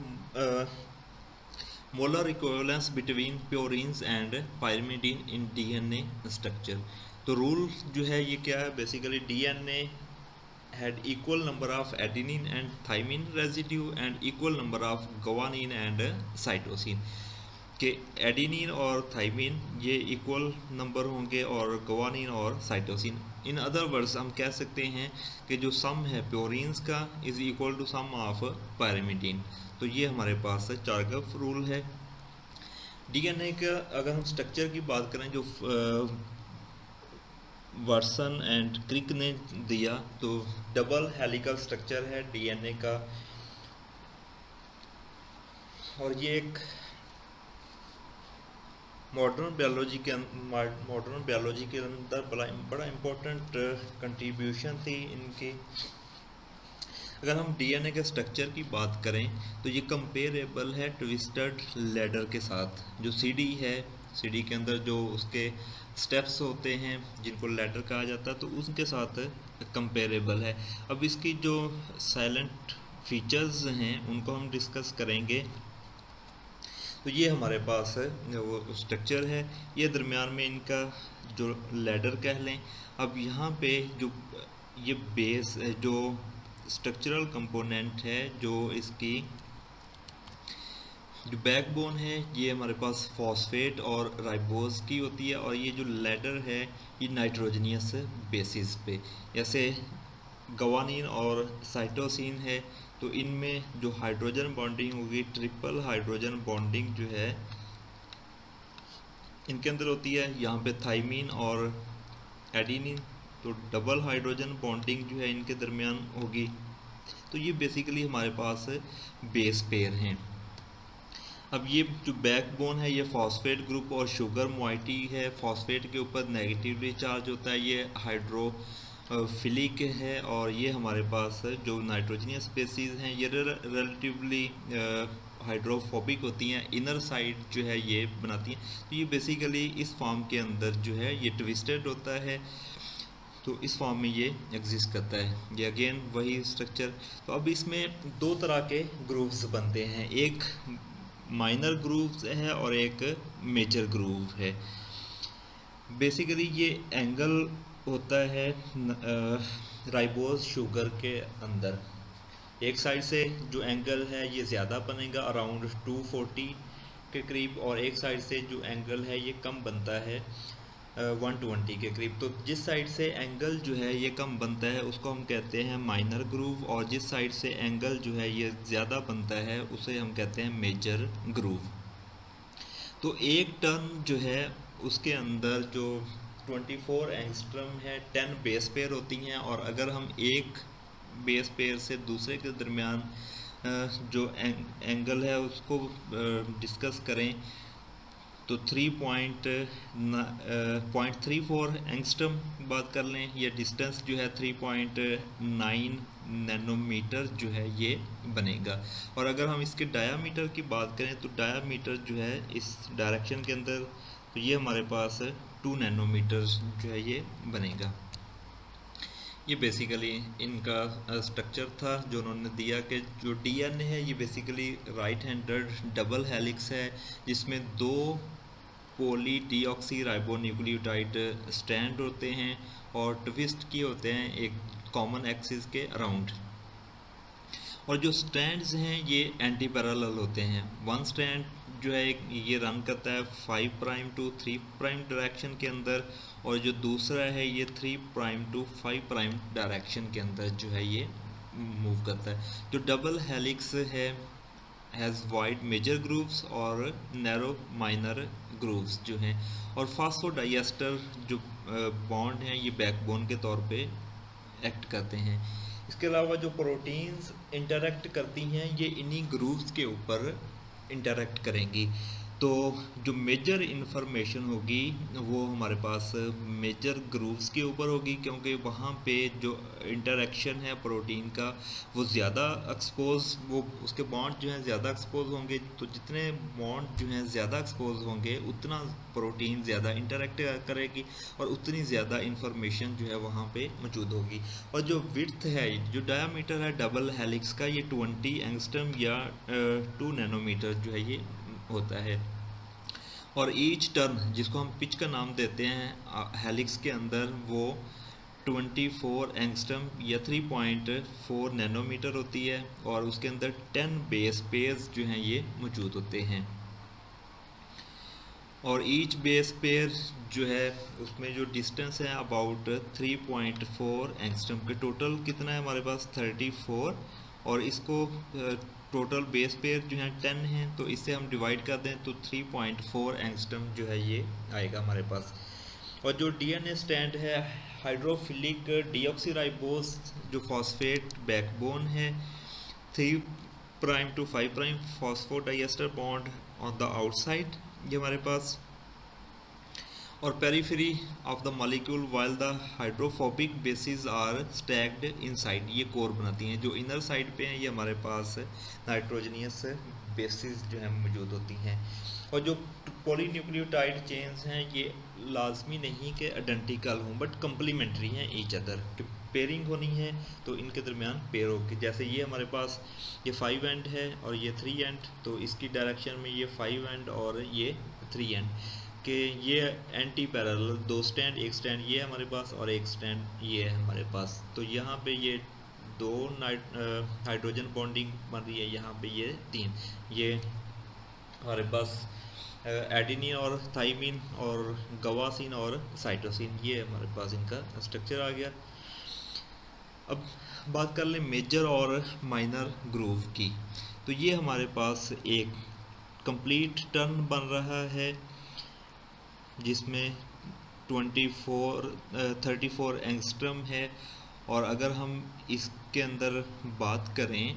Molar equivalence between purines and pyrimidine in DNA structure. तो रूल जो है ये क्या है? Basically DNA had equal number of adenine and thymine residue and equal number of guanine and cytosine, कि एडेनिन और thymine ये equal number होंगे और गवानीन और साइटोसिन। इन अदर वर्ड्स हम कह सकते हैं कि जो सम है प्योरीन्स का is equal to sum of pyrimidine. तो ये हमारे पास चारगफ रूल है। डीएनए का अगर हम स्ट्रक्चर की बात करें जो वाटसन एंड क्रिक ने दिया, तो डबल हेलिकल स्ट्रक्चर है डीएनए का, और ये एक मॉडर्न बायोलॉजी के अंदर बड़ा इम्पोर्टेंट कंट्रीब्यूशन थी इनकी। अगर हम डीएनए के स्ट्रक्चर की बात करें तो ये कंपेरेबल है ट्विस्टेड लैडर के साथ। जो सीडी है, सीडी के अंदर जो उसके स्टेप्स होते हैं जिनको लैडर कहा जाता है, तो उसके साथ कंपेरेबल है। अब इसकी जो साइलेंट फीचर्स हैं उनको हम डिस्कस करेंगे। तो ये हमारे पास है वो स्ट्रक्चर है, ये दरमियान में इनका जो लैडर कह लें। अब यहाँ पे जो ये बेस जो स्ट्रक्चरल कंपोनेंट है, जो इसकी जो बैकबोन है, ये हमारे पास फॉस्फेट और राइबोज की होती है, और ये जो लैडर है ये नाइट्रोजनियस बेसिस पे, जैसे गवानीन और साइटोसिन है तो इनमें जो हाइड्रोजन बॉन्डिंग होगी, ट्रिपल हाइड्रोजन बॉन्डिंग जो है इनके अंदर होती है, यहाँ पे थाइमीन और एडेनिन। तो डबल हाइड्रोजन बॉन्डिंग जो है इनके दरमियान होगी। तो ये बेसिकली हमारे पास बेस पेयर हैं। अब ये जो बैकबोन है ये फॉस्फेट ग्रुप और शुगर मोइटी है, फॉस्फेट के ऊपर नेगेटिवली चार्ज होता है, ये हाइड्रोफिलिक है। और ये हमारे पास जो नाइट्रोजनियस स्पेसीज हैं ये रिलेटिवली हाइड्रोफोबिक होती हैं, इनर साइड जो है ये बनाती हैं। तो ये बेसिकली इस फॉर्म के अंदर जो है ये ट्विस्टेड होता है, तो इस फॉर्म में ये एग्जिस्ट करता है। ये अगेन वही स्ट्रक्चर। तो अब इसमें दो तरह के ग्रूव्स बनते हैं, एक माइनर ग्रूव्स है और एक मेजर ग्रूव है। बेसिकली ये एंगल होता है राइबोज शुगर के अंदर। एक साइड से जो एंगल है ये ज़्यादा बनेगा अराउंड 240 के करीब, और एक साइड से जो एंगल है ये कम बनता है 120 के करीब। तो जिस साइड से एंगल जो है ये कम बनता है उसको हम कहते हैं माइनर ग्रूव, और जिस साइड से एंगल जो है ये ज़्यादा बनता है उसे हम कहते हैं मेजर ग्रूव। तो एक टर्न जो है उसके अंदर जो 24 एंगस्ट्रम है 10 बेस पेयर होती हैं, और अगर हम एक बेस पेयर से दूसरे के दरमियान जो एंगल है उसको डिस्कस करें तो 3.34 एंगस्ट्रम बात कर लें। ये डिस्टेंस जो है 3.9 नैनोमीटर जो है ये बनेगा। और अगर हम इसके डायामीटर की बात करें तो डायामीटर जो है इस डायरेक्शन के अंदर तो ये हमारे पास 2 नैनोमीटर जो है ये बनेगा। ये बेसिकली इनका स्ट्रक्चर था जो उन्होंने दिया कि जो डीएनए है ये basically right handed double helix है, जिसमें 2 पॉली डीऑक्सी राइबोन्यूक्लियोटाइड स्ट्रैंड होते हैं और ट्विस्ट किए होते हैं एक कॉमन एक्सिस के अराउंड। और जो स्ट्रैंड्स हैं ये एंटी पैरेलल होते हैं। वन स्ट्रैंड जो है ये रन करता है 5 प्राइम टू 3 प्राइम डायरेक्शन के अंदर, और जो दूसरा है ये 3 प्राइम टू 5 प्राइम डायरेक्शन के अंदर जो है ये मूव करता है। जो डबल हेलिक्स है हैज़ वाइड मेजर ग्रूव्स और नैरो माइनर ग्रूव्स जो हैं, और फास्फोडाइएस्टर जो बॉन्ड हैं ये बैकबोन के तौर पे एक्ट करते हैं। इसके अलावा जो प्रोटीन्स इंटरेक्ट करती हैं ये इन्हीं ग्रूव्स के ऊपर इंटरेक्ट करेंगी। तो जो मेजर इन्फॉर्मेशन होगी वो हमारे पास मेजर ग्रूव्स के ऊपर होगी, क्योंकि वहाँ पे जो इंटरेक्शन है प्रोटीन का वो ज़्यादा एक्सपोज, वो उसके बॉन्ड जो हैं ज़्यादा एक्सपोज होंगे। तो जितने बॉन्ड जो हैं ज़्यादा एक्सपोज होंगे उतना प्रोटीन ज़्यादा इंटरेक्ट करेगी और उतनी ज़्यादा इन्फॉर्मेशन जो है वहाँ पे मौजूद होगी। और जो विड्थ है, जो डायामीटर है डबल हेलिक्स का ये 20 एंगस्ट्रम या 2 नैनोमीटर जो है ये होता है। और ईच टर्न जिसको हम पिच का नाम देते हैं हेलिक्स के अंदर वो 24 एंगस्ट्रम या 3.4 नैनोमीटर होती है, और उसके अंदर 10 बेस पेयर्स जो हैं ये मौजूद होते हैं। और ईच बेस पेयर जो है उसमें जो डिस्टेंस है अबाउट 3.4 एंगस्ट्रम के। टोटल कितना है हमारे पास 34, और इसको टोटल बेस पेयर जो है 10 हैं, तो इससे हम डिवाइड कर दें तो 3.4 एंगस्ट्रम जो है ये आएगा हमारे पास। और जो डीएनए स्टैंड है हाइड्रोफिलिक डीऑक्सीराइबोज जो फॉस्फेट बैकबोन है, 3 prime to 5 prime phosphodiester bond on the outside ये हमारे पास, और periphery of the molecule while the hydrophobic bases are stacked inside ये कोर बनाती हैं। जो इनर साइड पे हैं ये हमारे पास नाइट्रोजनियस बेसिस जो है मौजूद होती हैं। और जो पॉलीन्यूक्लियोटाइड चेन्स हैं ये लाजमी नहीं कि आइडेंटिकल हों बट कम्प्लीमेंट्री हैं ईच अदर, कि पेयरिंग होनी है तो इनके दरमियान पेयर होगी। जैसे ये हमारे पास ये 5 एंड है और ये 3 एंड, तो इसकी डायरेक्शन में ये 5 एंड और ये 3 एंड कि ये एंटी पैरेलल 2 स्टैंड, एक स्टैंड ये है हमारे पास और एक स्टैंड ये है हमारे पास। तो यहाँ पे ये 2 हाइड्रोजन बॉन्डिंग बन रही है, यहाँ पे ये 3, ये हमारे पास एडेनिन और थाइमिन और गवासीन और साइटोसिन, ये हमारे पास इनका स्ट्रक्चर आ गया। अब बात कर लें मेजर और माइनर ग्रूव की, तो ये हमारे पास एक कंप्लीट टर्न बन रहा है जिसमें 34 एंगस्ट्रम है। और अगर हम इसके अंदर बात करें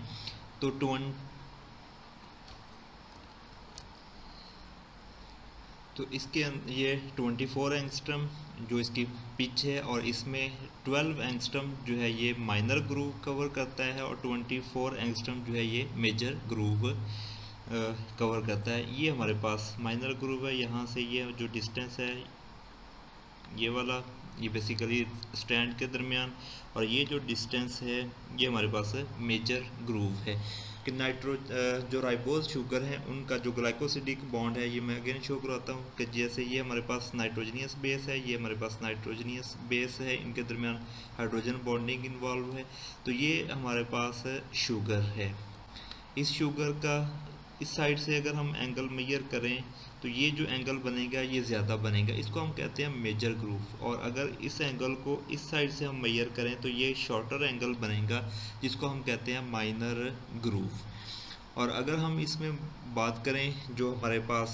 तो इसके ये 24 एंगस्ट्रम जो इसकी पिच है, और इसमें 12 एंगस्ट्रम जो है ये माइनर ग्रूव कवर करता है, और 24 एंगस्ट्रम जो है ये मेजर ग्रूव कवर करता है। ये हमारे पास माइनर ग्रूव है। यहाँ से ये जो डिस्टेंस है ये वाला, ये बेसिकली स्टैंड के दरमियान, और ये जो डिस्टेंस है ये हमारे पास मेजर ग्रूव है। कि जो राइबोज शुगर है उनका जो ग्लाइकोसिडिक बॉन्ड है, ये मैं अगेन शो कराता हूँ कि जैसे ये हमारे पास नाइट्रोजनियस बेस है, ये हमारे पास नाइट्रोजनियस बेस है, इनके दरमियान हाइड्रोजन बॉन्डिंग इन्वॉल्व है। तो ये हमारे पास शुगर है। इस शुगर का इस साइड से अगर हम एंगल मेजर करें तो ये जो एंगल बनेगा ये ज़्यादा बनेगा, इसको हम कहते हैं मेजर ग्रूव। और अगर इस एंगल को इस साइड से हम मेजर करें तो ये शॉर्टर एंगल बनेगा जिसको हम कहते हैं माइनर ग्रूव। और अगर हम इसमें बात करें जो हमारे पास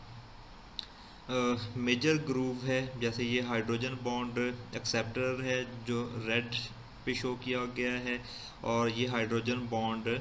मेजर ग्रूव है, जैसे ये हाइड्रोजन बॉन्ड एक्सेप्टर है जो रेड पे शो किया गया है, और ये हाइड्रोजन बॉन्ड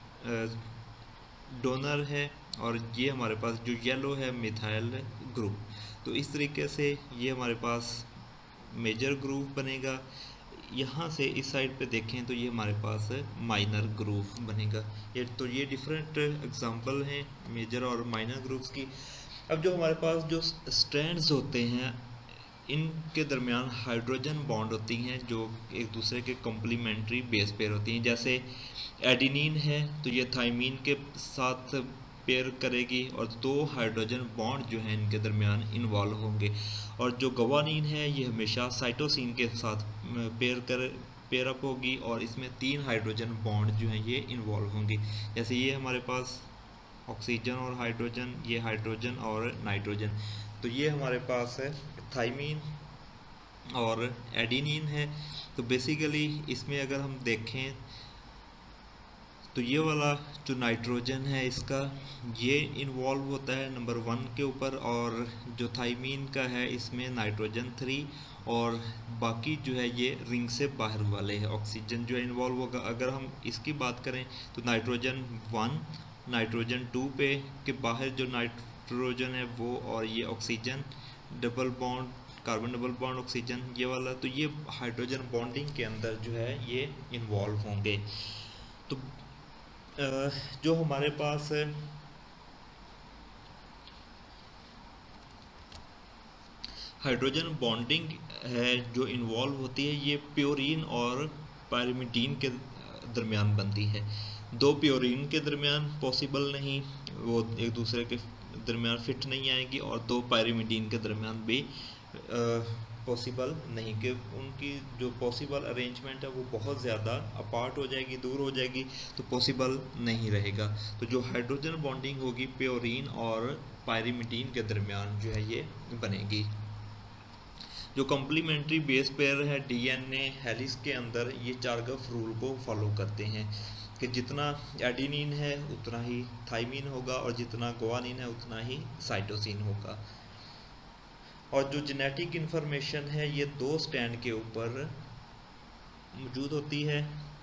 डोनर है, और ये हमारे पास जो येलो है मिथाइल ग्रुप। तो इस तरीके से ये हमारे पास मेजर ग्रूव बनेगा। यहाँ से इस साइड पे देखें तो ये हमारे पास माइनर ग्रूव बनेगा। ये डिफरेंट एग्जांपल हैं मेजर और माइनर ग्रूव्स की। अब जो हमारे पास जो स्ट्रैंड्स होते हैं इनके दरमियान हाइड्रोजन बॉन्ड होती हैं जो एक दूसरे के कॉम्प्लीमेंट्री बेस पेयर होती हैं। जैसे एडिनिन है तो ये थाइमीन के साथ पेयर करेगी, और 2 हाइड्रोजन बॉन्ड जो हैं इनके दरमियान इन्वॉल्व होंगे। और जो गवानीन है ये हमेशा साइटोसिन के साथ पेयर अप होगी, और इसमें 3 हाइड्रोजन बॉन्ड जो हैं ये इन्वॉल्व होंगे। जैसे ये हमारे पास ऑक्सीजन और हाइड्रोजन, ये हाइड्रोजन और नाइट्रोजन। तो ये हमारे पास है थाइमीन और एडिनिन है। तो बेसिकली इसमें अगर हम देखें तो ये वाला जो नाइट्रोजन है इसका ये इन्वॉल्व होता है नंबर 1 के ऊपर, और जो थाइमीन का है इसमें नाइट्रोजन 3, और बाकी जो है ये रिंग से बाहर वाले हैं। ऑक्सीजन जो है इन्वॉल्व होगा। अगर हम इसकी बात करें तो नाइट्रोजन 1 नाइट्रोजन 2 पे के बाहर जो नाइट्रोजन है वो, और ये oxygen double bond carbon double bond oxygen ये वाला, तो ये हाइड्रोजन बॉन्डिंग के अंदर जो है ये इन्वॉल्व होंगे। तो जो हमारे पास हाइड्रोजन बॉन्डिंग है जो इन्वॉल्व होती है ये प्योरीन और पायरिमिडीन के दरमियान बनती है। 2 प्योरीन के दरमियान पॉसिबल नहीं, वो एक दूसरे के दरमियान फिट नहीं आएगी, और 2 पायरिमिडीन के दरमियान भी पॉसिबल नहीं, कि उनकी जो पॉसिबल अरेंजमेंट है वो बहुत ज़्यादा अपार्ट हो जाएगी, दूर हो जाएगी, तो पॉसिबल नहीं रहेगा। तो जो हाइड्रोजन बॉन्डिंग होगी प्योरीन और पायरिमिडीन के दरमियान जो है ये बनेगी। जो कॉम्प्लीमेंट्री बेस पेयर है डीएनए हेलिक्स के अंदर ये चारगफ रूल को फॉलो करते हैं कि जितना एडिनिन है उतना ही थाइमीन होगा, और जितना गुआनिन है उतना ही साइटोसिन होगा। और जो जेनेटिक इन्फॉर्मेशन है ये 2 स्टैंड के ऊपर मौजूद होती है,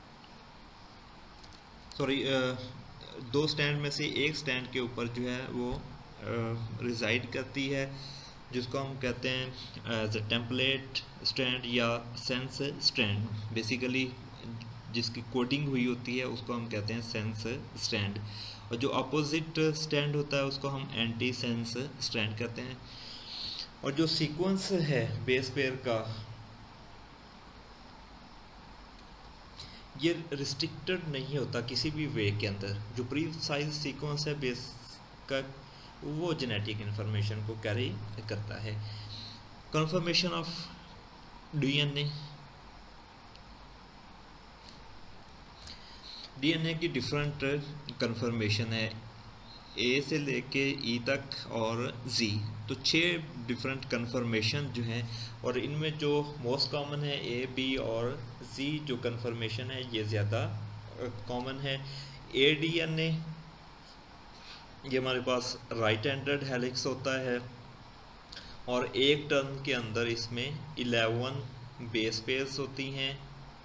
2 स्टैंड में से एक स्टैंड के ऊपर जो है वो रिजाइड करती है, जिसको हम कहते हैं एज ए टेम्पलेट स्टैंड या सेंस स्टैंड। बेसिकली जिसकी कोडिंग हुई होती है उसको हम कहते हैं सेंस स्टैंड, और जो अपोजिट स्टैंड होता है उसको हम एंटी सेंस स्टैंड कहते हैं। और जो सीक्वेंस है बेस पेयर का ये रिस्ट्रिक्टेड नहीं होता किसी भी वे के अंदर। जो प्रीसाइज सीक्वेंस है बेस का वो जेनेटिक इन्फॉर्मेशन को कैरी करता है। कन्फर्मेशन ऑफ डीएनए, डीएनए की डिफरेंट कन्फर्मेशन है। ए से लेके ई तक और जी, तो 6 डिफरेंट कन्फर्मेशन जो हैं, और इनमें जो मोस्ट कॉमन है ए बी और जी जो कन्फर्मेशन है ये ज़्यादा कॉमन है। ए डी एन ए ये हमारे पास राइट हैंडेड हेलिक्स होता है, और एक टर्न के अंदर इसमें 11 बेस पेयर्स होती हैं,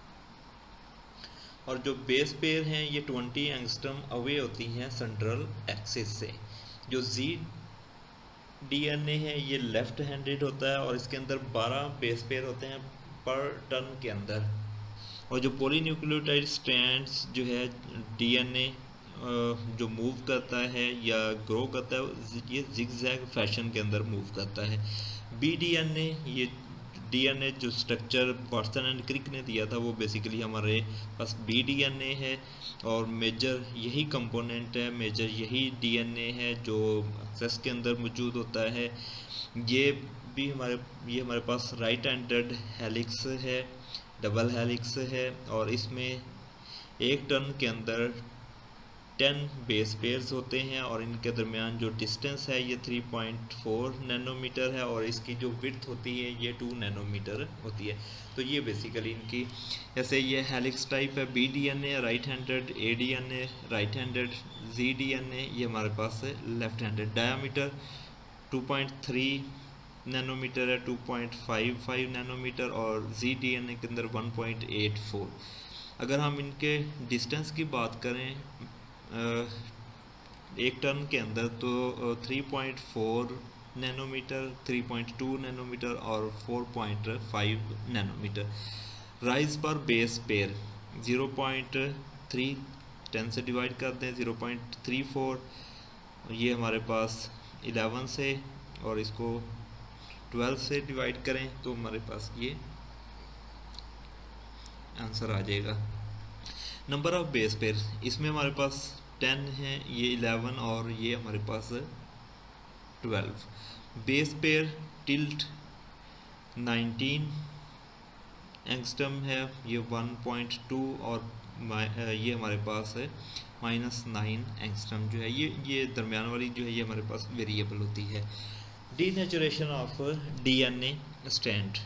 और जो बेस पेयर हैं ये 20 एंगस्ट्रम अवे होती हैं सेंट्रल एक्सिस से। जो जी डीएनए है ये लेफ्ट हैंडेड होता है, और इसके अंदर 12 बेस पेयर होते हैं पर टर्न के अंदर। और जो पॉलीन्यूक्लियोटाइड स्ट्रैंड्स जो है डीएनए जो मूव करता है या ग्रो करता है ये जिगजैग फैशन के अंदर मूव करता है। बी डीएनए ये डीएनए जो स्ट्रक्चर वाटसन एंड क्रिक ने दिया था वो बेसिकली हमारे पास बी डीएनए है, और मेजर यही कंपोनेंट है, मेजर यही डीएनए है जो एक्सेस के अंदर मौजूद होता है। ये हमारे पास राइट हैंडेड हेलिक्स है, डबल हेलिक्स है, और इसमें एक टर्न के अंदर 10 बेस पेयर्स होते हैं, और इनके दरमियान जो डिस्टेंस है ये 3.4 नैनोमीटर है, और इसकी जो विड्थ होती है ये 2 नैनोमीटर होती है। तो ये बेसिकली इनकी, जैसे ये हेलिक्स टाइप है B DNA right handed, A DNA right handed, Z DNA ये हमारे पास है लेफ्ट हैंडेड। डायामीटर 2.3 नैनोमीटर है, 2.55 नैनोमीटर, और जी डीएनए के अंदर 1.84। अगर हम इनके डिस्टेंस की बात करें एक टर्न के अंदर तो 3.4 नैनोमीटर, 3.2 नैनोमीटर और 4.5 नैनोमीटर। राइज पर बेस पेयर 0.3, 10 से डिवाइड कर दें 0.34, ये हमारे पास 11 से, और इसको 12 से डिवाइड करें तो हमारे पास ये आंसर आ जाएगा। नंबर ऑफ बेस पेयर इसमें हमारे पास 10 है, ये 11 और ये हमारे पास 12। बेस पेयर टिल्ट 19 एंगस्ट्रम है, ये 1.2, और ये हमारे पास है -9 एंगस्ट्रम जो है, ये दरमियान वाली जो है ये हमारे पास वेरिएबल होती है। Denaturation of DNA strand.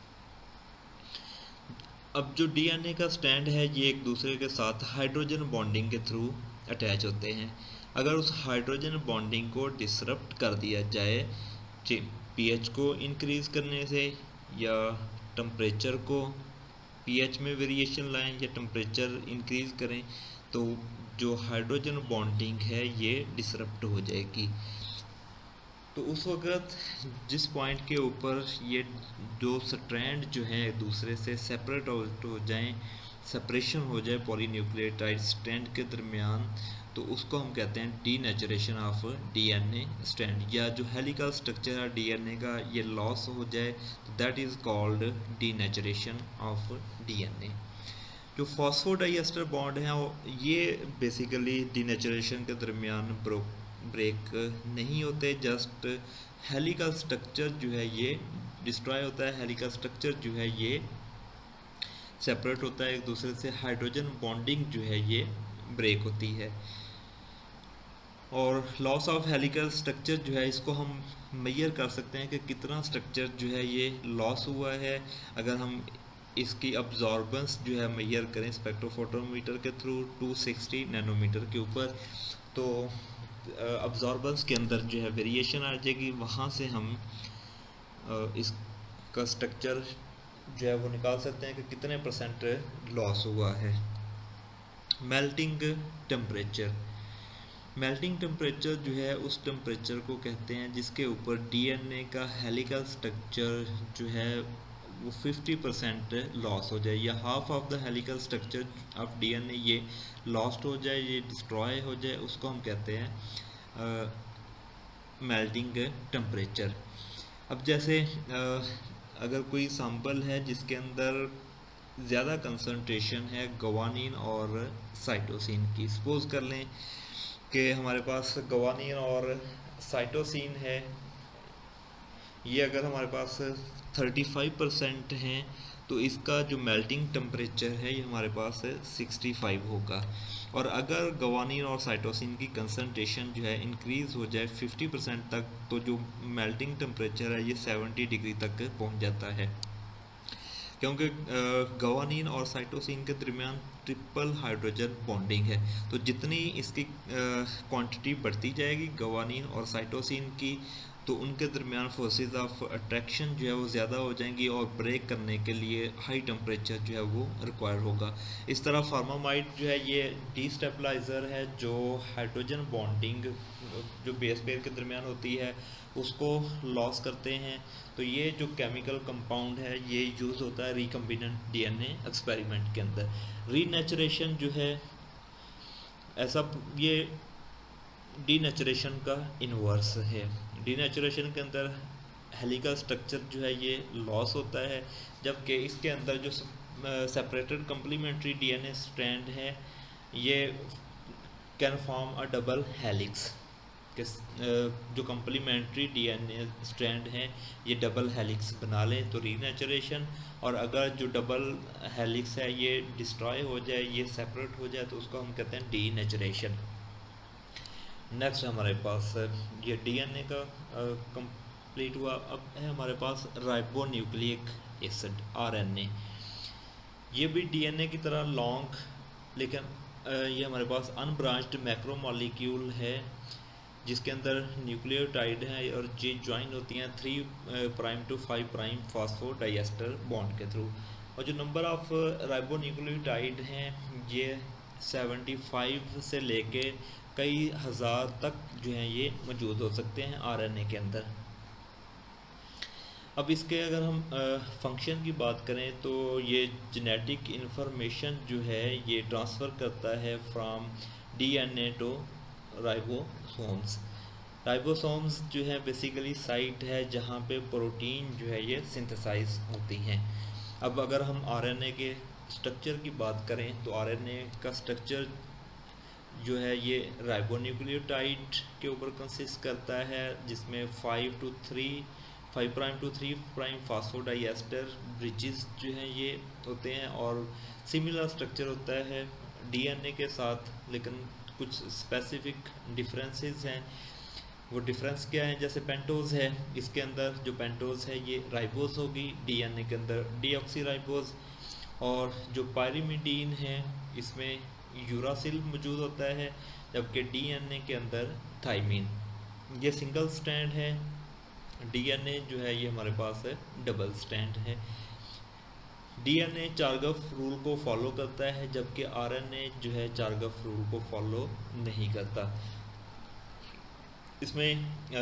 अब जो डीएनए का स्ट्रैंड है ये एक दूसरे के साथ हाइड्रोजन बॉन्डिंग के थ्रू अटैच होते हैं। अगर उस हाइड्रोजन बॉन्डिंग को डिसरप्ट कर दिया जाए पीएच को इंक्रीज़ करने से, या टेम्परेचर को पीएच में वेरिएशन लाएं या टेम्परेचर इंक्रीज़ करें, तो जो हाइड्रोजन बॉन्डिंग है ये डिसरप्ट हो जाएगी। तो उस वक़्त जिस पॉइंट के ऊपर ये दो स्ट्रैंड जो हैं एक दूसरे से सेपरेट हो जाएं, सेपरेशन हो जाए पॉलीन्यूक्लियोटाइड स्ट्रैंड के दरमियान, तो उसको हम कहते हैं डीनेचुरेशन ऑफ डीएनए स्ट्रैंड। या जो हेलिकल स्ट्रक्चर है डीएनए का ये लॉस हो जाए तो that is called denaturation of DNA. जो फॉस्फोडाइएस्टर बॉन्ड हैं ये बेसिकली डीनेचुरेशन के दरमियान ब्रेक नहीं होते, जस्ट हेलिकल स्ट्रक्चर जो है ये डिस्ट्रॉय होता है, हेलिकल स्ट्रक्चर जो है ये सेपरेट होता है एक दूसरे से, हाइड्रोजन बॉन्डिंग जो है ये ब्रेक होती है। और लॉस ऑफ हेलिकल स्ट्रक्चर जो है इसको हम मेजर कर सकते हैं कि कितना स्ट्रक्चर जो है ये लॉस हुआ है। अगर हम इसकी अब्जॉर्बेंस जो है मेजर करें स्पेक्ट्रोफोटोमीटर के थ्रू 260 नैनोमीटर के ऊपर, तो अब्जॉर्बेंस के अंदर जो है वेरिएशन आ जाएगी, वहाँ से हम इसका स्ट्रक्चर जो है वो निकाल सकते हैं कि कितने परसेंट लॉस हुआ है। मेल्टिंग टेम्परेचर, मेल्टिंग टेम्परेचर जो है उस टेम्परेचर को कहते हैं जिसके ऊपर डीएनए का हेलिकल स्ट्रक्चर जो है वो 50% लॉस हो जाए, या half of the helical structure of DNA ये लॉस्ट हो जाए, ये डिस्ट्रॉय हो जाए, उसको हम कहते हैं मेल्टिंग टेम्परेचर। अब जैसे अगर कोई सैंपल है जिसके अंदर ज़्यादा कंसंट्रेशन है गवानीन और साइटोसिन की, सपोज कर लें कि हमारे पास गवानीन और साइटोसिन है, ये अगर हमारे पास 35% हैं तो इसका जो मेल्टिंग टेम्परेचर है ये हमारे पास है 65 होगा। और अगर गवानीन और साइटोसिन की कंसंट्रेशन जो है इंक्रीज़ हो जाए 50% तक, तो जो मेल्टिंग टेम्परेचर है ये 70 डिग्री तक पहुंच जाता है, क्योंकि गवानीन और साइटोसिन के दरमियान ट्रिपल हाइड्रोजन बॉन्डिंग है। तो जितनी इसकी क्वांटिटी बढ़ती जाएगी गवानीन और साइटोसिन की, तो उनके दरमियान फोर्सेस ऑफ अट्रैक्शन जो है वो ज़्यादा हो जाएंगी और ब्रेक करने के लिए हाई टेम्परेचर जो है वो रिक्वायर होगा। इस तरह फार्मामाइड जो है ये डीस्टेबलाइज़र है जो हाइड्रोजन बॉन्डिंग जो बेस पेयर के दरमियान होती है उसको लॉस करते हैं। तो ये जो केमिकल कंपाउंड है ये यूज़ होता है रिकम्बिनेंट डीएनए एक्सपेरिमेंट के अंदर। रीनेचुरेशन जो है ऐसा ये डीनेचुरेशन का इन्वर्स है। डीनेचुरेशन के अंदर हेलिकल स्ट्रक्चर जो है ये लॉस होता है, जबकि इसके अंदर जो सेपरेटेड कम्प्लीमेंट्री डीएनए स्ट्रैंड है ये can form a double helix. जो कम्प्लीमेंट्री डीएनए स्ट्रैंड हैं ये डबल हेलिक्स बना लें तो रीनेचुरेशन, और अगर जो डबल हेलिक्स है ये डिस्ट्रॉय हो जाए, ये सेपरेट हो जाए, तो उसको हम कहते हैं डीनेचुरेशन। नेक्स्ट हमारे पास ये डीएनए का कंप्लीट हुआ। अब है हमारे पास राइबोन्यूक्लिक एसिड आरएनए। ये भी डीएनए की तरह लॉन्ग, लेकिन ये हमारे पास अनब्रांच्ड मैक्रोमॉलिक्यूल है जिसके अंदर न्यूक्लियोटाइड है और ये ज्वाइन होती हैं 3' to 5' फॉस्फोडाइएस्टर बॉन्ड के थ्रू। और जो नंबर ऑफ राइबोन्यूक्लियोटाइड हैं ये 75 से लेके कई हज़ार तक जो हैं ये मौजूद हो सकते हैं आरएनए के अंदर। अब इसके अगर हम फंक्शन की बात करें तो ये जेनेटिक इंफॉर्मेशन जो है ये ट्रांसफ़र करता है from DNA to ribosomes. Ribosomes जो है बेसिकली साइट है जहाँ पे प्रोटीन जो है ये सिंथेसाइज होती हैं। अब अगर हम आरएनए के स्ट्रक्चर की बात करें तो आरएनए का स्ट्रक्चर जो है ये राइबोन्यूक्लियोटाइड के ऊपर कंसिस्ट करता है, जिसमें 5' to 3' फॉस्फोडाइएस्टर ब्रिजेस जो हैं ये होते हैं, और सिमिलर स्ट्रक्चर होता है डीएनए के साथ, लेकिन कुछ स्पेसिफिक डिफरेंसेस हैं। वो डिफरेंस क्या है, जैसे पेंटोज है, इसके अंदर जो पेंटोज है ये राइबोस होगी, डीएनए के अंदर डीऑक्सीराइबोस। और जो पायरिमिडीन है इसमें यूरासिल मौजूद होता है, जबकि डीएनए के अंदर थाइमिन। ये सिंगल स्ट्रैंड है, डीएनए जो है ये हमारे पास है डबल स्ट्रैंड है। डीएनए चार्गफ रूल को फॉलो करता है, जबकि आरएनए जो है चार्गफ रूल को फॉलो नहीं करता। इसमें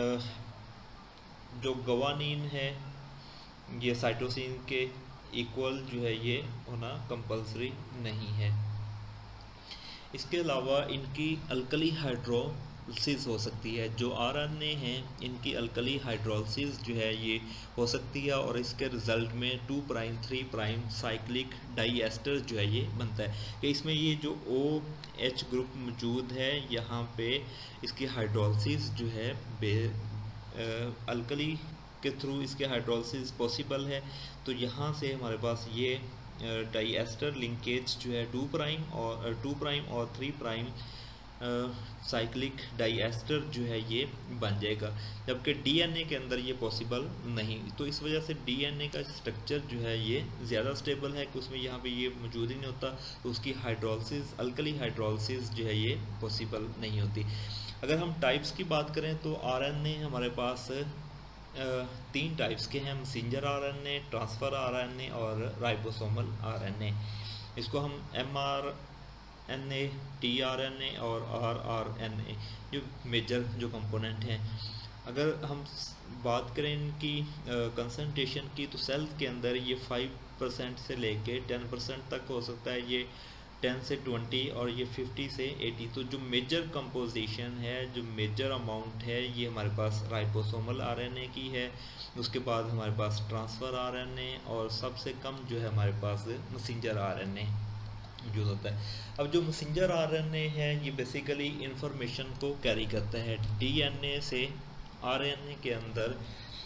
जो गवानीन है ये साइटोसिन के इक्वल जो है ये होना कंपलसरी नहीं है। इसके अलावा इनकी अल्कली हाइड्रोलिसिस हो सकती है। जो आरएनए हैं इनकी अल्कली हाइड्रोलिसिस जो है ये हो सकती है, और इसके रिजल्ट में 2', 3' साइक्लिक डाइएस्टर जो है ये बनता है कि इसमें ये जो OH ग्रुप मौजूद है यहाँ पे इसकी हाइड्रोलिसिस जो है अल्कली के थ्रू इसके हाइड्रोलिसिस पॉसिबल है। तो यहाँ से हमारे पास ये डाइएस्टर लिंकेज जो है 2' और 3' साइक्लिक डाइएस्टर जो है ये बन जाएगा, जबकि डीएनए के अंदर ये पॉसिबल नहीं। तो इस वजह से डीएनए का स्ट्रक्चर जो है ये ज़्यादा स्टेबल है कि उसमें यहाँ पे ये मौजूद ही नहीं होता, तो उसकी हाइड्रोलिसिस अल्कली हाइड्रोलिसिस जो है ये पॉसिबल नहीं होती। अगर हम टाइप्स की बात करें तो आरएनए हमारे पास 3 टाइप्स के हैं, मैसेंजर आरएनए, ट्रांसफ़र आरएनए और राइबोसोमल आरएनए। इसको हम mRNA, tRNA और rRNA जो मेजर जो कंपोनेंट हैं। अगर हम बात करें इनकी कंसंट्रेशन की तो सेल्स के अंदर ये 5% से लेके 10% तक हो सकता है, ये 10 से 20 और ये 50 से 80। तो जो मेजर कंपोजिशन है, जो मेजर अमाउंट है ये हमारे पास राइबोसोमल आरएनए की है। उसके बाद हमारे पास ट्रांसफ़र आरएनए और सबसे कम जो है हमारे पास मैसेंजर आरएनए मौजूद होता है। अब जो मैसेंजर आरएनए है ये बेसिकली इंफॉर्मेशन को कैरी करता है। डीएनए से आरएनए के अंदर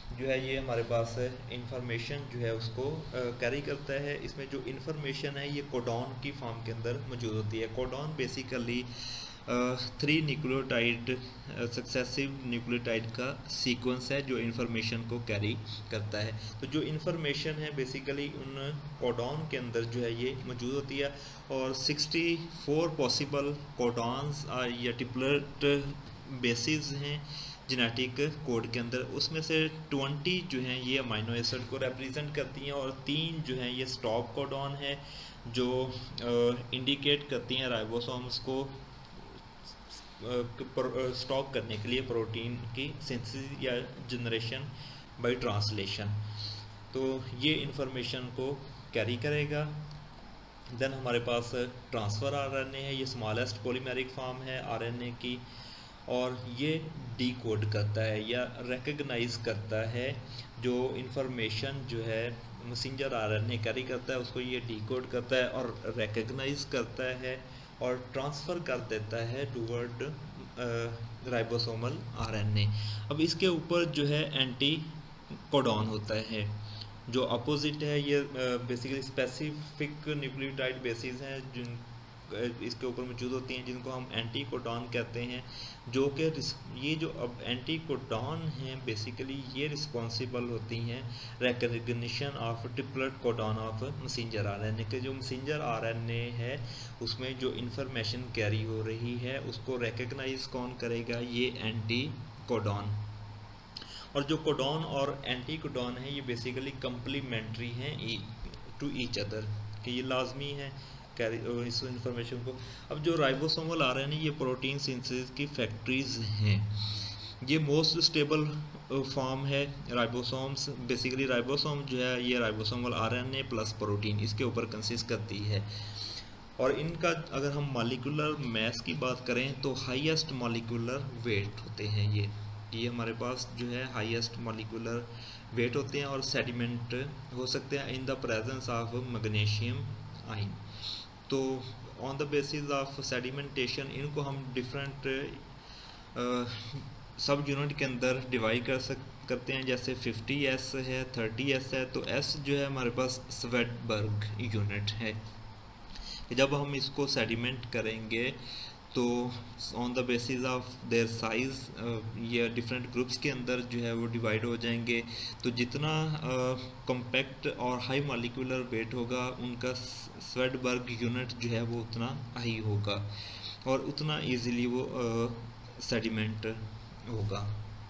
जो है ये हमारे पास इंफॉर्मेशन जो है उसको कैरी करता है। इसमें जो इंफॉर्मेशन है ये कोडॉन की फॉर्म के अंदर मौजूद होती है। Codon basically 3 nucleotide successive nucleotide का सीक्वेंस है जो इंफॉर्मेशन को कैरी करता है। तो जो इंफॉर्मेशन है बेसिकली उन कोडॉन के अंदर जो है ये मौजूद होती है, और 64 पॉसिबल कोडॉन्स या ट्रिपलेट बेसिस हैं जेनेटिक कोड के अंदर। उसमें से 20 जो हैं ये अमाइनो एसिड को रिप्रेजेंट करती हैं, और 3 जो हैं ये स्टॉप कोडॉन है जो इंडिकेट करती हैं राइबोसोम्स को स्टॉप करने के लिए प्रोटीन की सिंथेसिस या जनरेशन बाय ट्रांसलेशन। तो ये इंफॉर्मेशन को कैरी करेगा। देन हमारे पास ट्रांसफ़र आरएनए है, ये स्मॉलेस्ट पॉलीमेरिक फॉर्म है आरएनए की, और ये डीकोड करता है या रिकग्नाइज करता है जो इंफॉर्मेशन जो है मैसेंजर आरएनए कैरी करता है उसको ये डीकोड करता है और रिकग्नाइज करता है और ट्रांसफ़र कर देता है टूवर्ड राइबोसोमल आरएनए। अब इसके ऊपर जो है एंटी कोडॉन होता है जो अपोजिट है। ये बेसिकली स्पेसिफिक न्यूक्लियोटाइड बेसिस हैं जिन इसके ऊपर मौजूद होती हैं जिनको हम एंटी कोडॉन कहते हैं, जो कि ये जो अब एंटी कोडॉन हैं बेसिकली ये रिस्पॉन्सिबल होती हैं recognition of triplet codon of messenger RNA के। जो मैसेंजर आरएनए है उसमें जो इंफॉर्मेशन कैरी हो रही है उसको रिकग्नाइज कौन करेगा, ये एंटी कोडॉन। और जो कोडॉन और एंटी कोडॉन है ये बेसिकली कंप्लीमेंट्री हैं टू ईच अदर, कि ये लाजमी है कैरी इस इंफॉर्मेशन को। अब जो राइबोसोमल आरएनए ये प्रोटीन सिंथेसिस की फैक्ट्रीज हैं। ये मोस्ट स्टेबल फॉर्म है राइबोसोम्स। बेसिकली राइबोसोम जो है ये राइबोसोमल आरएनए प्लस प्रोटीन इसके ऊपर कंसिस्ट करती है। और इनका अगर हम मॉलिक्यूलर मास की बात करें तो हाईएस्ट मॉलिक्यूलर वेट होते हैं ये हमारे पास जो है हाईएस्ट मॉलिक्यूलर वेट होते हैं, और सेडिमेंट हो सकते हैं in the presence of magnesium ion. तो on the basis of sedimentation इनको हम डिफरेंट सब यूनिट के अंदर डिवाइड करते हैं। जैसे 50S है, 30S है, तो S जो है हमारे पास स्वेडबर्ग यूनिट है। जब हम इसको सेडिमेंट करेंगे तो on the basis of their size ये डिफरेंट ग्रुप्स के अंदर जो है वो डिवाइड हो जाएंगे। तो जितना कॉम्पैक्ट और हाई मॉलिक्यूलर वेट होगा उनका स्वेडबर्ग यूनिट जो है वो उतना हाई होगा और उतना इजीली वो सेडिमेंट होगा।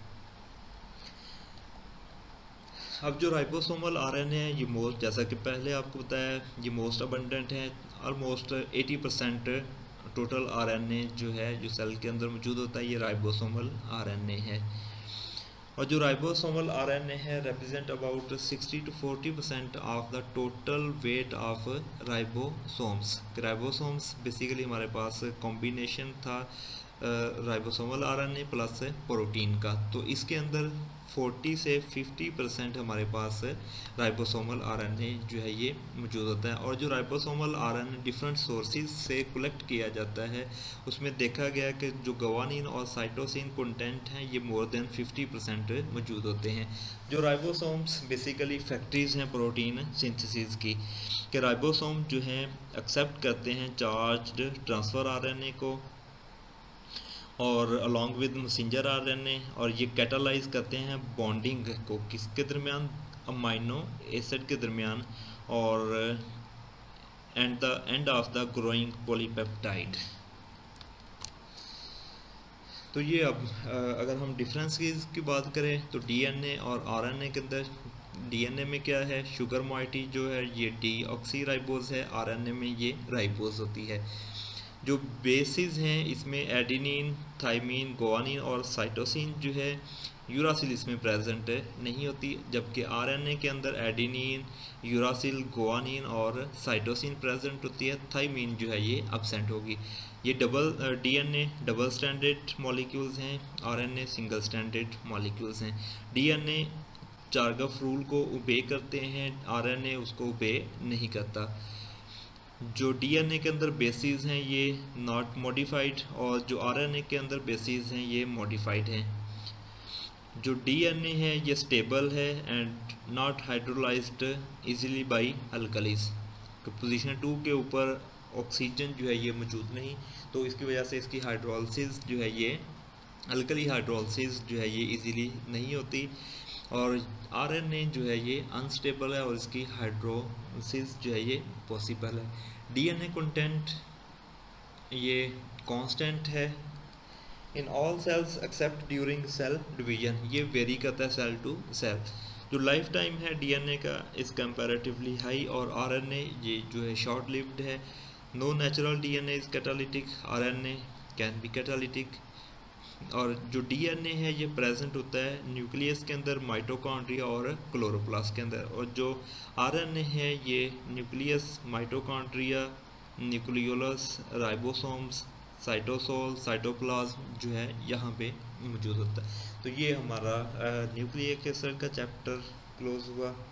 अब जो राइबोसोमल आरएनए है ये मोस्ट, जैसा कि पहले आपको बताया, ये मोस्ट अबंडेंट है। ऑलमोस्ट 80% टोटल आरएनए जो है जो सेल के अंदर मौजूद होता है ये राइबोसोमल आरएनए है। और जो राइबोसोमल आरएनए है represent about 60 to 40% of the total weight of ribosomes. Ribosomes basically हमारे पास कॉम्बिनेशन था राइबोसोमल आरएनए प्लस प्रोटीन का, तो इसके अंदर 40 से 50% हमारे पास राइबोसोमल आरएनए जो है ये मौजूद होता है। और जो राइबोसोमल आरएनए डिफरेंट सोर्सेज से कलेक्ट किया जाता है उसमें देखा गया कि जो गवानीन और साइटोसिन कंटेंट हैं ये मोर देन 50% मौजूद होते हैं। जो राइबोसोम्स बेसिकली फैक्ट्रीज हैं प्रोटीन सिंथेसिस की, कि राइबोसोम जो हैं एक्सेप्ट करते हैं चार्ज्ड ट्रांसफ़र आरएनए को और अलॉन्ग विद मैसेंजर आरएनए, और ये कैटालाइज करते हैं बॉन्डिंग को किसके दरमियान, अमाइनो एसिड के दरमियान, और end of the growing polypeptide. तो ये अब अगर हम डिफरेंस की बात करें तो डीएनए और आरएनए के अंदर, डीएनए में क्या है शुगर मोइटी जो है ये डीऑक्सीराइबोज है, आरएनए में ये राइबोज होती है। जो बेसिस हैं इसमें एडेनिन, थाइमिन, गुआनिन और साइटोसिन जो है यूरासिल इसमें प्रेजेंट नहीं होती, जबकि आरएनए के अंदर एडेनिन, यूरासिल, गुआनिन और साइटोसिन प्रेजेंट होती है। थाइमिन जो है ये अब्सेंट होगी। ये डीएनए डबल स्टैंडर्ड मॉलिक्यूल्स हैं, आरएनए सिंगल स्टैंडर्ड मॉलिक्यूल्स हैं। डीएनए चार्गफ रूल को ओबे करते हैं, आरएनए उसको ओबे नहीं करता। जो डीएनए के अंदर बेसिस हैं ये नॉट मॉडिफाइड, और जो आरएनए के अंदर बेसिस हैं ये मॉडिफाइड हैं। जो डीएनए है ये स्टेबल है and not hydrolysed easily by alkalis. तो पोजीशन 2 के ऊपर ऑक्सीजन जो है ये मौजूद नहीं, तो इसकी वजह से इसकी हाइड्रोलिसिस जो है ये अल्कली हाइड्रोलिसिस जो है ये इजीली नहीं होती, और आरएनए जो है ये अनस्टेबल है और इसकी हाइड्रोलिसिस जो है ये पॉसिबल है। डीएनए कंटेंट ये कांस्टेंट है in all cells except during cell division, ये वेरी करता है सेल टू सेल। जो लाइफ टाइम है डीएनए का इस कंपैरेटिवली हाई, और आरएनए ये जो है शॉर्ट लिव्ड है। No natural DNA is catalytic, RNA can be catalytic. और जो डीएनए है ये प्रेजेंट होता है न्यूक्लियस के अंदर, माइटोकॉन्ड्रिया और क्लोरोप्लास्ट के अंदर, और जो आरएनए है ये nucleus, mitochondria, nucleolus, ribosomes, cytosol, cytoplasm जो है यहाँ पे मौजूद होता है। तो ये हमारा न्यूक्लिक एसिड का चैप्टर क्लोज हुआ।